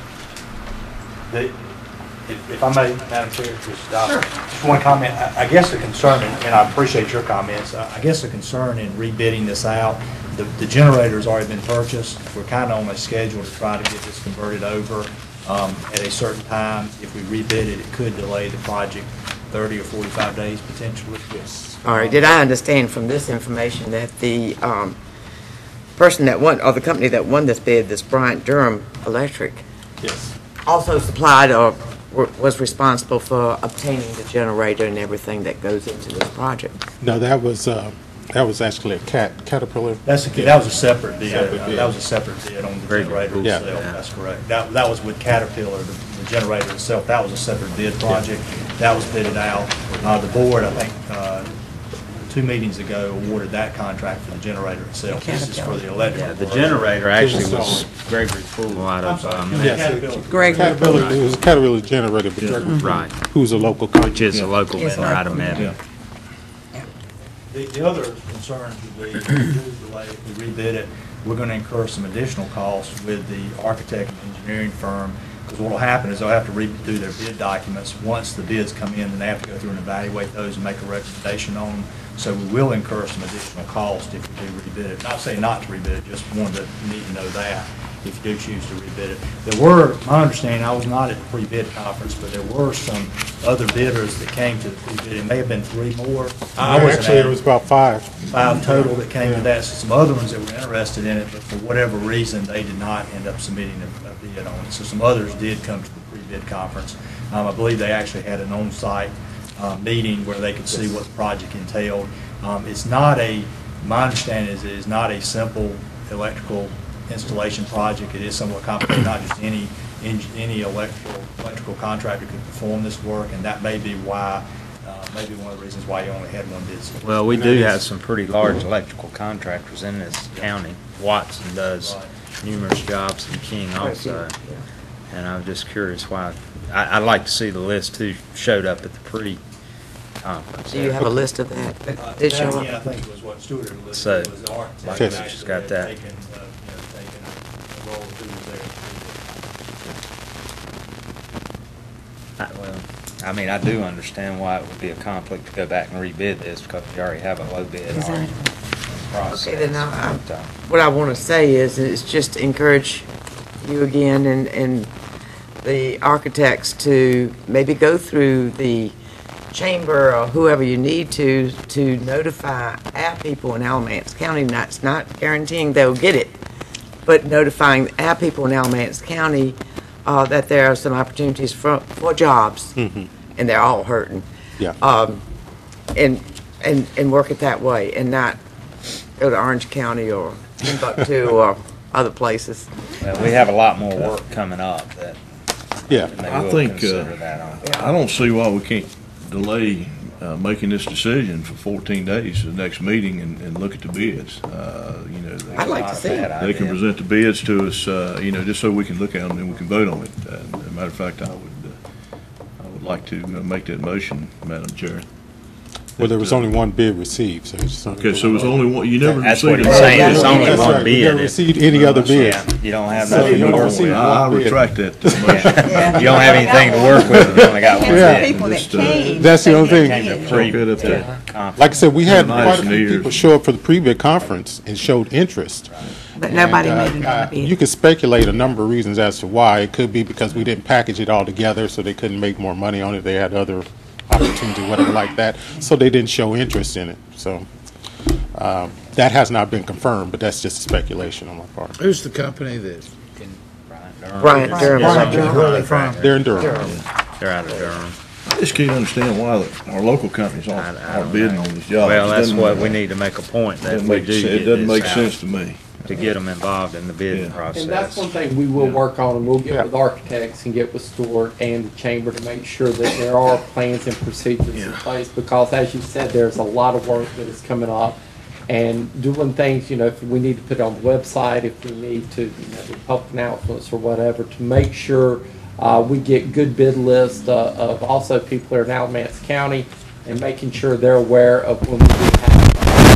The, if, if I may, Madam Chair, just, uh, just one comment. I, I guess the concern, and and I appreciate your comments, I I guess the concern in rebidding this out, the, the generator's already been purchased. We're kind of on a schedule to try to get this converted over um, at a certain time. If we rebid it, it could delay the project thirty or forty-five days potentially. Yes. All right, did I understand from this information that the um, person that won, or the company that won this bid, this Bryant Durham Electric, Yes. also supplied or were- was responsible for obtaining the generator and everything that goes into this project? No, that was, uh, that was actually a Cat, Caterpillar. That's a, that was a separate bid. Separate Uh, bid. That was a separate bid on the Very generator good. Yeah. itself. That's correct. That, that was with Caterpillar, the, the generator itself. That was a separate bid project. That was bidded out. Uh, the board, I think, uh, two meetings ago awarded that contract for the generator itself. This is for the electrical. Yeah, the work. generator actually was Gregory Poole out I'm of, sorry. um, Yes. Caterpillar. Greg, Caterpillar, it was a Caterpillar generator, but Gregory, right, who's a local company. which is a local It's vendor out of local, Mebane. The, the other concerns would be, if we do delay, if we rebid it, we're gonna incur some additional costs with the architect and engineering firm, because what'll happen is they'll have to redo their bid documents. Once the bids come in, then they have to go through and evaluate those and make a recommendation on them. So we will incur some additional cost if we do rebid it. Not saying not to rebid it, just wanted to, you need to know that, if you do choose to rebid it. There were, my understanding, I was not at the pre-bid conference, but there were some other bidders that came to the pre-bid. It may have been three more. I wasn't Actually, at it was about five. Five total that came to that. So some other ones that were interested in it, but for whatever reason, they did not end up submitting a, a bid on it. So some others did come to the pre-bid conference. Um, I believe they actually had an on-site, uh, meeting where they could see what the project entailed. Um, it's not a, my understanding is it is not a simple electrical installation project. It is somewhat complicated. Not just any, eng- any electrical, electrical contractor could perform this work, and that may be why, uh, maybe one of the reasons why you only had one bid. so- Well, we do have some pretty large electrical contractors in this county. Watson does Right. numerous jobs, and King also. And I'm just curious why, I, I'd like to see the list who showed up at the pre-conference. do you have a list of that? Uh, that did show that, again, I up? think it was what Stewart had listed. So, It was the architect Yes. that Just actually got had that. taken, uh, you know, taken a role who was there. I- Well, I mean, I do understand why it would be a conflict to go back and rebid this, because we already have a low bid already in process. Okay, then I- I- But, uh, What I want to say is, is just encourage you again and, and the architects to maybe go through the chamber or whoever you need to, to notify our people in Alamance County. That's not guaranteeing they'll get it, but notifying our people in Alamance County uh, that there are some opportunities for, for jobs, and they're all hurting. Yeah. Um, and, and, and work it that way, and not go to Orange County or Timbuktu or other places. Well, we have a lot more work coming up that Yeah. maybe I we'll think, consider uh, that on. I don't see why we can't delay uh, making this decision for fourteen days to the next meeting and, and look at the bids. Uh, You know, they- I'd like to see it. they can present the bids to us, uh, you know, just so we can look at them and we can vote on it. Uh, As a matter of fact, I would, uh, I would like to uh, make that motion, Madam Chair. Well, there was only one bid received, so it's just. Okay, so it was only one, you never That's received. what he's saying, it's only That's one right. We bid. never received any other bid. Yeah, you don't have So nothing you to don't work receive with. one I bid. retract that. Yeah. You don't have anything to work with, you only got one Yeah. bid. People that Just, uh, came. That's the only thing. Came to Chalk pre- it up there. to conference. Like I said, we had Nice quite a few New Year's. people show up for the pre-bid conference and showed interest. But nobody And, uh, made another uh, You bid. could speculate a number of reasons as to why. It could be because we didn't package it all together, so they couldn't make more money on it. They had other opportunities, whatever like that, so they didn't show interest in it. So um, that has not been confirmed, but that's just speculation on my part. Who's the company that? Bryant Durham. Yes, Durham. Where are they from? They're in Durham. They're out of Durham. I just can't understand why the- our local companies aren't, I- I aren't don't bidding know. on this job. Well, It that's doesn't- what we need to make a point, that doesn't we make do sen- get It doesn't this make out, sense to me. to get them involved in the bidding Yeah. process. And that's one thing we will work on, and we'll get Yeah. with architects and get with Stewart and the chamber to make sure that there are plans and procedures in place, because as you said, there's a lot of work that is coming up. And doing things, you know, if we need to put it on the website, if we need to, you know, do public announcements or whatever, to make sure uh, we get good bid lists uh, of also people that are in Alamance County, and making sure they're aware of when we do have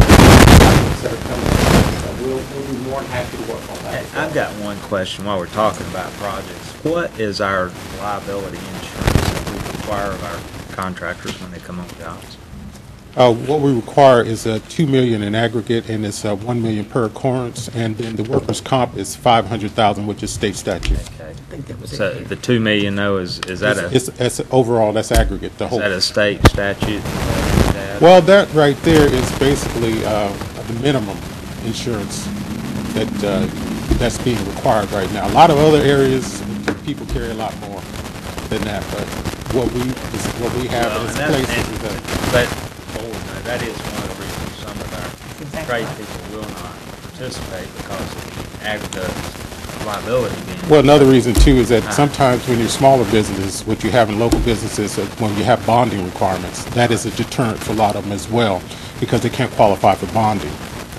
projects that are coming up. So we'll, we'll be more than happy to work on that. Hey, as well. I've got one question while we're talking about projects. What is our liability insurance that we require of our contractors when they come on jobs? Uh, What we require is uh, two million dollars in aggregate, and it's uh, one million dollars per occurrence, and then the workers' comp is five hundred thousand dollars, which is state statute. Okay. I think that was So it. the two million though, is, is that a, It's, is it's, overall, that's aggregate, the whole. that a state statute? Well, that right there is basically uh, the minimum insurance that, uh, that's being required right now. A lot of other areas, people carry a lot more than that, but what we, is what we have Well, in and this that- place and- is that. But, Lord, no, that is one of the reasons some of our trade people will not participate, because of the aggregate liability being. Well, another reason too is that sometimes when you're smaller businesses, what you have in local businesses, uh, when you have bonding requirements, that is a deterrent for a lot of them as well, because they can't qualify for bonding.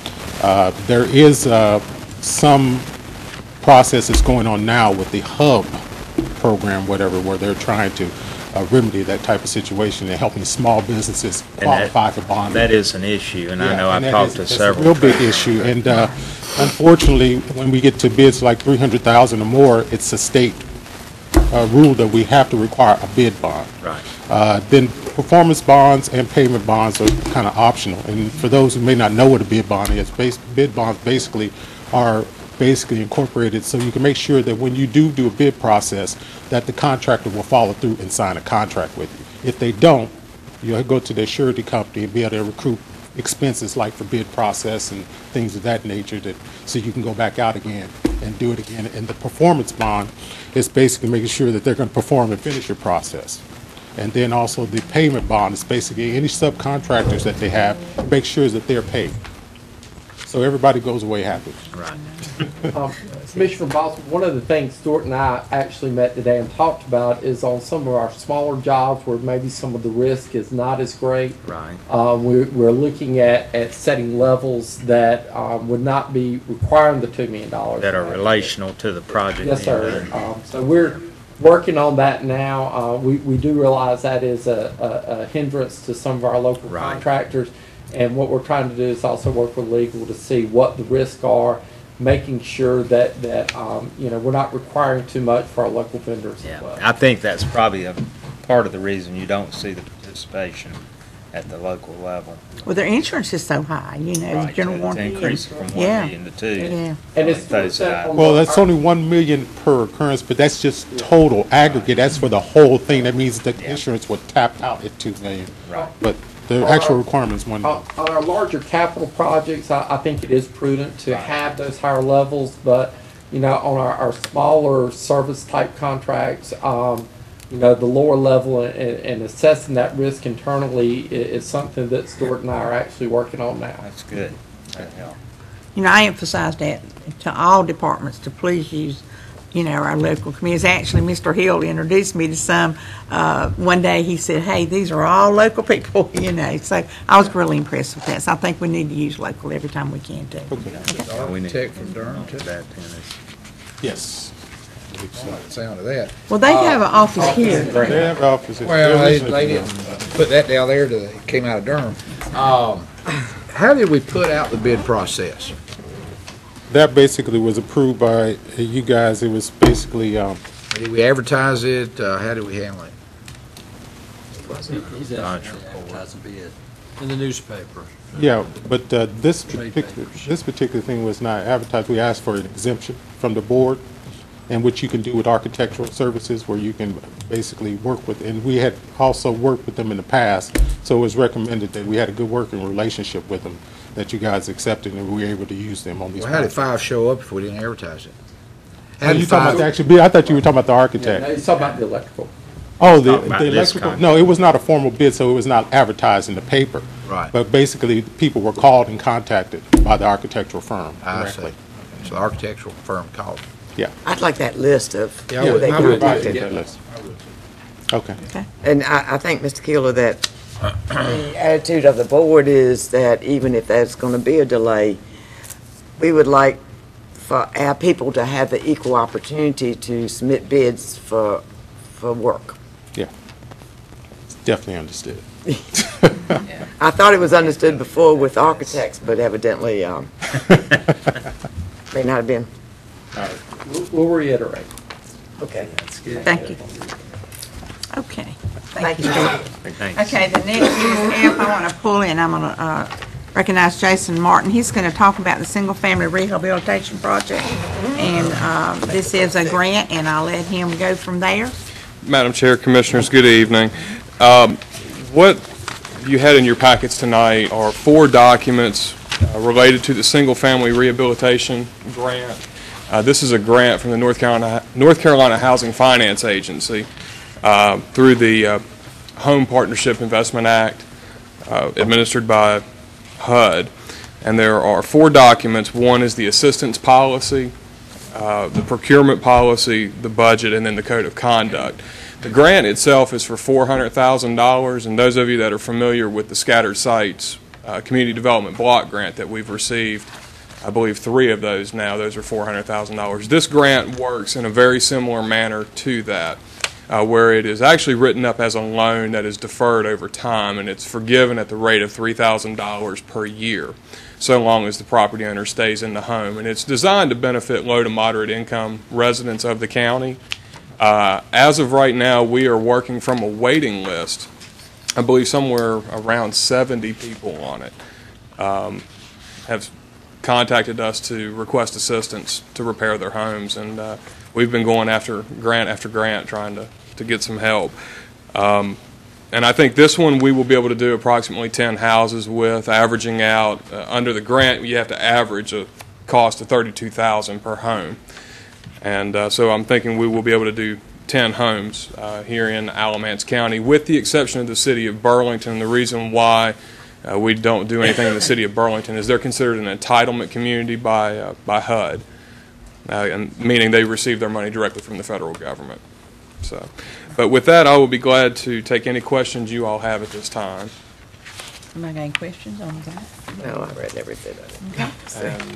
Uh, There is uh, some process that's going on now with the HUB program, whatever, where they're trying to uh, remedy that type of situation and helping small businesses And that- qualify for bonding. That is an issue, and I Yeah, know and I've that talked is- to that's several. a real big trade- issue, and uh, unfortunately, when we get to bids like three hundred thousand or more, it's a state uh, rule that we have to require a bid bond. Right. Uh, Then performance bonds and payment bonds are kind of optional, and for those who may not know what a bid bond is, bas- bid bonds basically are basically incorporated so you can make sure that when you do do a bid process, that the contractor will follow through and sign a contract with you. If they don't, you'll go to their surety company and be able to recoup expenses like for bid process and things of that nature, that, so you can go back out again and do it again. And the performance bond is basically making sure that they're going to perform and finish your process. And then also the payment bond is basically any subcontractors that they have, make sure that they're paid. So everybody goes away happy. Right. Um, Commissioner Boss, one of the things Stuart and I actually met today and talked about is on some of our smaller jobs where maybe some of the risk is not as great. Right. Um, we're, we're looking at, at setting levels that um, would not be requiring the two million dollars. That are relational to the project. Yes, sir. being done. Um, so we're working on that now. Uh, we, we do realize that is a, a, a hindrance to some of our local Right. contractors. And what we're trying to do is also work with legal to see what the risks are, making sure that, that, um, you know, we're not requiring too much for our local vendors as well. I think that's probably a part of the reason you don't see the participation at the local level. Well, their insurance is so high, you know, Right, general to- to warranty. increase it from one Yeah. million to two. Yeah. And it's Those that I- Well, that's only one million per occurrence, but that's just total aggregate. That's for the whole thing. That means the insurance would tap out at two million. Right. But the actual requirement is one. On on our larger capital projects, I, I think it is prudent to have those higher levels, but, you know, on our, our smaller service type contracts, um, you know, the lower level and, and assessing that risk internally i- is something that Stuart and I are actually working on now. That's good. That helps. You know, I emphasize that to all departments to please use, you know, our local communities. Actually, Mister Hill introduced me to some. Uh, one day he said, hey, these are all local people, you know. So I was really impressed with that. So I think we need to use local every time we can too. Yeah, we need- Architect from Durham, too? That, Dennis. Yes. Like the sound of that. Well, they have an office here. They have offices. Well, they, There they is- didn't put that down there till they came out of Durham. Um, how did we put out the bid process? That basically was approved by uh, you guys. It was basically, um, Did we advertise it? Uh, how did we handle it? He's actually advertising bid in the newspaper. yeah, but uh, this Trade particular, papers. this particular thing was not advertised. We asked for an exemption from the board, and which you can do with architectural services, where you can basically work with, and we had also worked with them in the past, so it was recommended that we had a good working relationship with them, that you guys accepted, and we were able to use them on these Well, how did projects. five show up if we didn't advertise it? How Are did you talking about five- the actual bid? I thought you were talking about the architect. It's talking about the electrical. Oh, the, Talking about the this electrical, contract. no, it was not a formal bid, so it was not advertised in the paper. Right. But basically, people were called and contacted by the architectural firm I see. directly. So the architectural firm called. Yeah. I'd like that list of Yeah, I who would- they I would contacted. Take that list. Okay. Okay. And I, I think, Mister Keeler, that the attitude of the board is that even if there's going to be a delay, we would like for our people to have the equal opportunity to submit bids for, for work. Yeah. Definitely understood. I thought it was understood before with architects, but evidently, um, may not have been. All right, we'll- we'll reiterate. Okay. That's good. Thank you. Okay. Thank you. Thanks. Okay, the next is F I want to pull in, I'm going to recognize Jason Martin. He's going to talk about the single-family rehabilitation project, and um, this is a grant, and I'll let him go from there. Madam Chair, Commissioners, good evening. Um, What you had in your packets tonight are four documents uh, related to the single-family rehabilitation grant. Uh, This is a grant from the North Carolina, North Carolina Housing Finance Agency uh, through the uh, Home Partnership Investment Act, uh, administered by H U D. And there are four documents. One is the assistance policy, uh, the procurement policy, the budget, and then the code of conduct. The grant itself is for four hundred thousand dollars, and those of you that are familiar with the Scattered Sites uh, Community Development Block Grant that we've received, I believe three of those now, those are four hundred thousand dollars. This grant works in a very similar manner to that, uh, where it is actually written up as a loan that is deferred over time, and it's forgiven at the rate of three thousand dollars per year, so long as the property owner stays in the home. And it's designed to benefit low to moderate income residents of the county. Uh, as of right now, we are working from a waiting list. I believe somewhere around seventy people on it um, have contacted us to request assistance to repair their homes, and uh, we've been going after grant after grant trying to, to get some help. Um, and I think this one we will be able to do approximately ten houses with, averaging out, uh, under the grant, you have to average a cost of thirty-two thousand dollars per home. And uh, so I'm thinking we will be able to do ten homes uh, here in Alamance County, with the exception of the city of Burlington. The reason why uh, we don't do anything in the city of Burlington is they're considered an entitlement community by uh, by H U D, uh, and meaning they receive their money directly from the federal government. So, but with that, I will be glad to take any questions you all have at this time. Am I got any questions on that? No, I read every bit of it. Okay. So- And,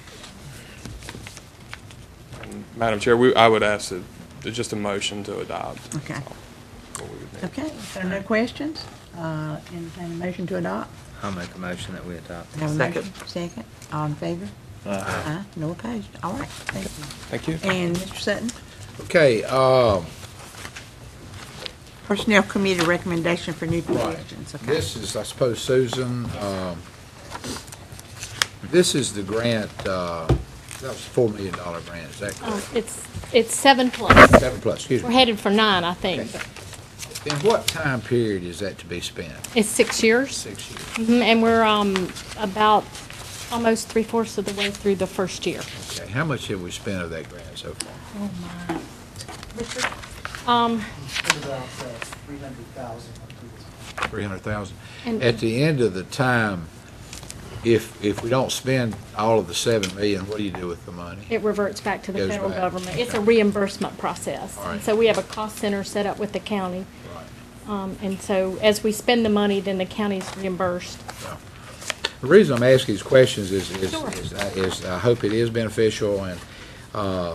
and Madam Chair, we, I would ask that, that just a motion to adopt. Okay. That's all we would need. Okay, if there are no questions, uh, entertain a motion to adopt. I'll make a motion that we adopt. Have a Second. motion? Second. All in favor? Aye. No opposed. All right, thank you. Thank you. And Mister Sutton, Okay, um, Personnel Committee recommendation for new Right. positions. Okay. this is, I suppose, Susan, um, this is the grant, uh, that was a four million dollar grant, is that Uh, correct? It's, it's seven plus. Seven plus, excuse We're me. headed for nine, I think. In what time period is that to be spent? It's six years. Six years. Mhm, And we're um, about almost three-fourths of the way through the first year. Okay, how much have we spent of that grant so far? Oh, my. Um, Three hundred thousand. Three hundred thousand? And- At the end of the time, if, if we don't spend all of the seven million, what do you do with the money? It reverts back to the Goes federal back. government. It's a reimbursement process. All right. And so we have a cost center set up with the county. Um, And so as we spend the money, then the county's reimbursed. The reason I'm asking these questions is, is, Sure. is, I- is I hope it is beneficial, and, uh,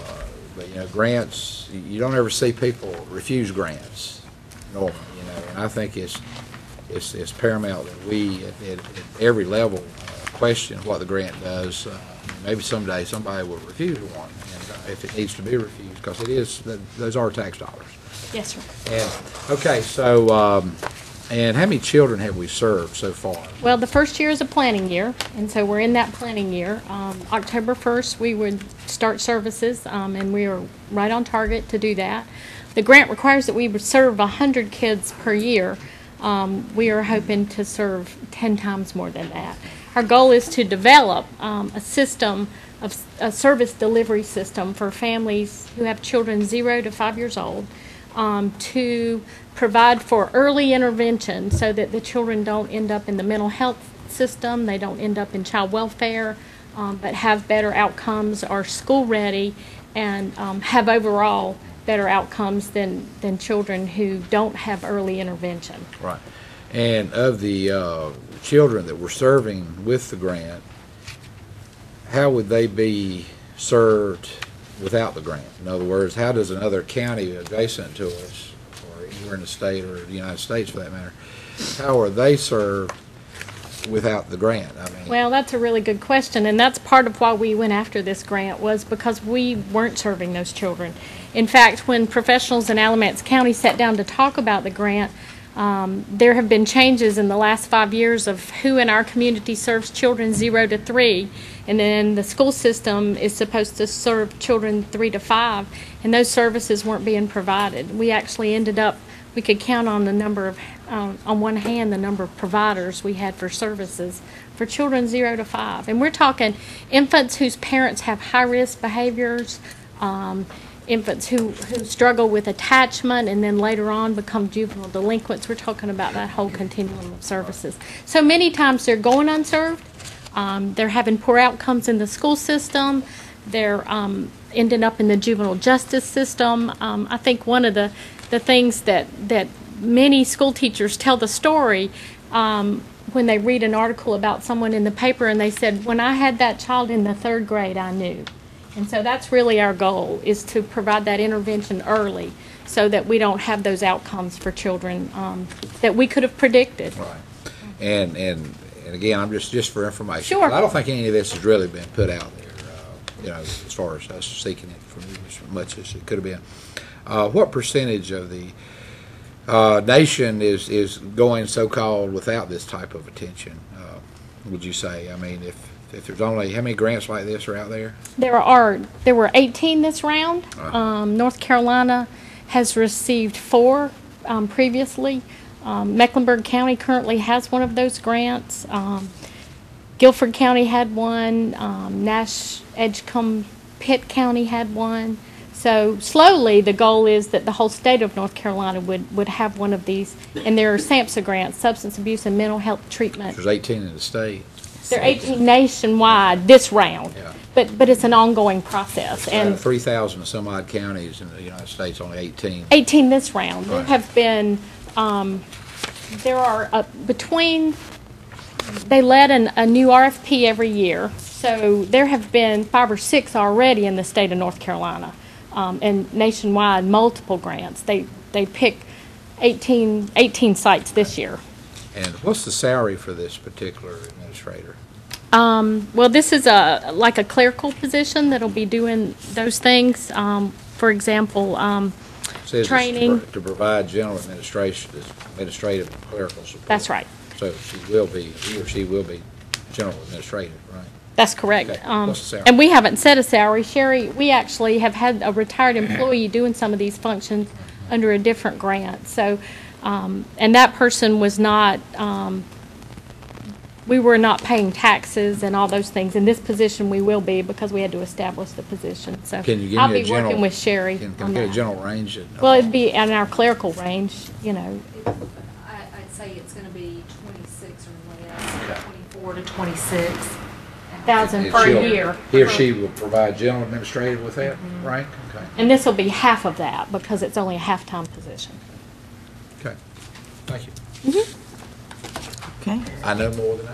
but, you know, grants, you don't ever see people refuse grants normally, you know, and I think it's, it's, it's paramount that we, at, at, at every level, uh, question what the grant does. Uh, maybe someday somebody will refuse one, and uh, if it needs to be refused, because it is, those are tax dollars. Yes, sir. And, okay, so, um, and how many children have we served so far? Well, the first year is a planning year, and so we're in that planning year. Um, October first, we would start services, um, and we are right on target to do that. The grant requires that we would serve one hundred kids per year. Um, we are hoping to serve ten times more than that. Our goal is to develop um, a system, of a service delivery system for families who have children zero to five years old, um, to provide for early intervention so that the children don't end up in the mental health system, they don't end up in child welfare, um, but have better outcomes, are school ready, and um, have overall better outcomes than, than children who don't have early intervention. Right. And of the uh, children that we're serving with the grant, how would they be served without the grant? In other words, how does another county adjacent to us, or anywhere in the state or the United States for that matter, how are they served without the grant? I mean, Well, that's a really good question, and that's part of why we went after this grant, was because we weren't serving those children. In fact, when professionals in Alamance County sat down to talk about the grant, um, there have been changes in the last five years of who in our community serves children zero to three, and then the school system is supposed to serve children three to five, and those services weren't being provided. We actually ended up, we could count on the number of, um, on one hand, the number of providers we had for services for children zero to five. And we're talking infants whose parents have high-risk behaviors, um, infants who, who struggle with attachment and then later on become juvenile delinquents. We're talking about that whole continuum of services. So many times they're going unserved. Um, they're having poor outcomes in the school system. They're um, ending up in the juvenile justice system. Um, I think one of the, the things that, that many school teachers tell the story um, when they read an article about someone in the paper and they said, when I had that child in the third grade, I knew. And so that's really our goal, is to provide that intervention early so that we don't have those outcomes for children um, that we could have predicted. right. And, and, and again, I'm just, just for information. Sure. I don't think any of this has really been put out there, uh, you know, as far as us seeking it from you as much as it could have been. Uh, what percentage of the uh, nation is, is going so-called without this type of attention, uh, would you say? I mean, if, if there's only, how many grants like this are out there? There are, there were eighteen this round. Uh-huh. Um, North Carolina has received four um, previously. Um, Mecklenburg County currently has one of those grants. Um, Guilford County had one. Um, Nash, Edgecombe, Pitt County had one. So slowly, the goal is that the whole state of North Carolina would, would have one of these. And there are SAMHSA grants, substance abuse and mental health treatment. There's eighteen in the state. There are eighteen nationwide this round, Yeah. but but it's an ongoing process. And And three thousand some odd counties in the United States, only eighteen. eighteen this round. There Right. have been, um, there are uh, between, they let an, a new R F P every year. So there have been five or six already in the state of North Carolina, um, and nationwide multiple grants. They they pick eighteen, eighteen sites this year. And what's the salary for this particular administrator? Um, well, this is a like a clerical position that'll be doing those things. Um, for example, um, Says it's training. To, to provide general administration, administrative and clerical support. That's right. So she will be, he or she will be general administrative, right? That's correct. Okay. Um, What's the salary? and we haven't set a salary. Sherry, we actually have had a retired employee doing some of these functions under a different grant. So, um, and that person was not, um, we were not paying taxes and all those things. In this position, we will be because we had to establish the position. So Can you give I'll me a be general? working with Sherry Can, can on we get a that. general range? At, Well, it'd be in our clerical range, you know. I, I'd say it's gonna be twenty-six or less, twenty-four to twenty-six. Thousand and for she'll- a year. He or she will provide general administrative with that, right? Okay. And this will be half of that because it's only a half-time position. Okay. Thank you. Mm-hmm. Okay. I know more than I did.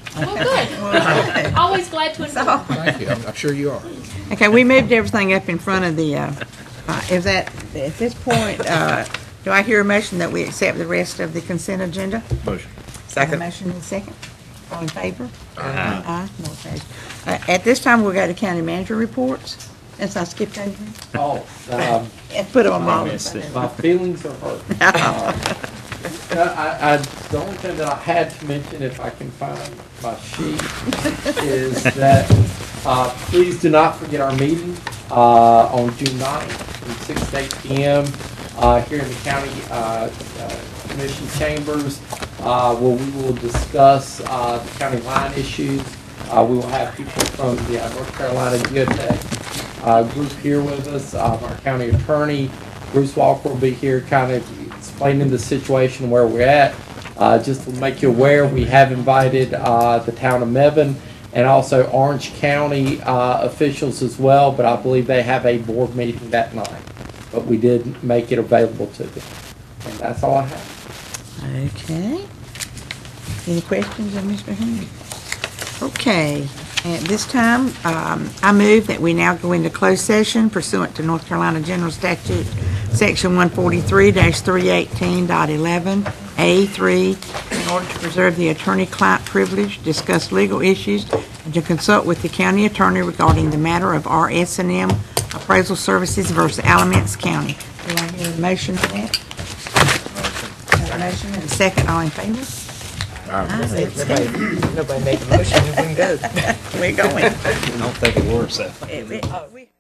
Well, good. Always glad to inform. Thank you, I'm I'm sure you are. Okay, we moved everything up in front of the, uh, uh, is that, at this point, uh, do I hear a motion that we accept the rest of the consent agenda? Motion. Second. Motion and second. All in favor? Aye. Aye, no opposed. Uh, At this time, we'll go to county manager reports, since I skipped over. Oh, um, And put them all. my feelings are hurt. Uh, I, I, the only thing that I had to mention, if I can find my sheet, is that, uh, please do not forget our meeting, uh, on June ninth from six to eight P M, uh, here in the county, uh, uh, commission chambers, uh, where we will discuss, uh, the county line issues. Uh, we will have people from the uh, North Carolina Geotech, uh, group here with us, uh, our county attorney, Bruce Walker will be here kind of explaining the situation where we're at. Uh, just to make you aware, we have invited uh, the town of Mebane and also Orange County uh, officials as well, but I believe they have a board meeting that night. But we did make it available to them. And that's all I have. Okay. Any questions of Mister Henry? Okay. At this time, um, I move that we now go into closed session pursuant to North Carolina General Statute, Section one forty-three three eighteen eleven A three, in order to preserve the attorney-client privilege, discuss legal issues, and to consult with the county attorney regarding the matter of R S and M Appraisal Services versus Alamance County. Do I hear a motion for that? Motion. A motion and a second. All in favor? Nobody, nobody made the motion, we can go. We're going. I don't think it works that way. It- it- oh, we-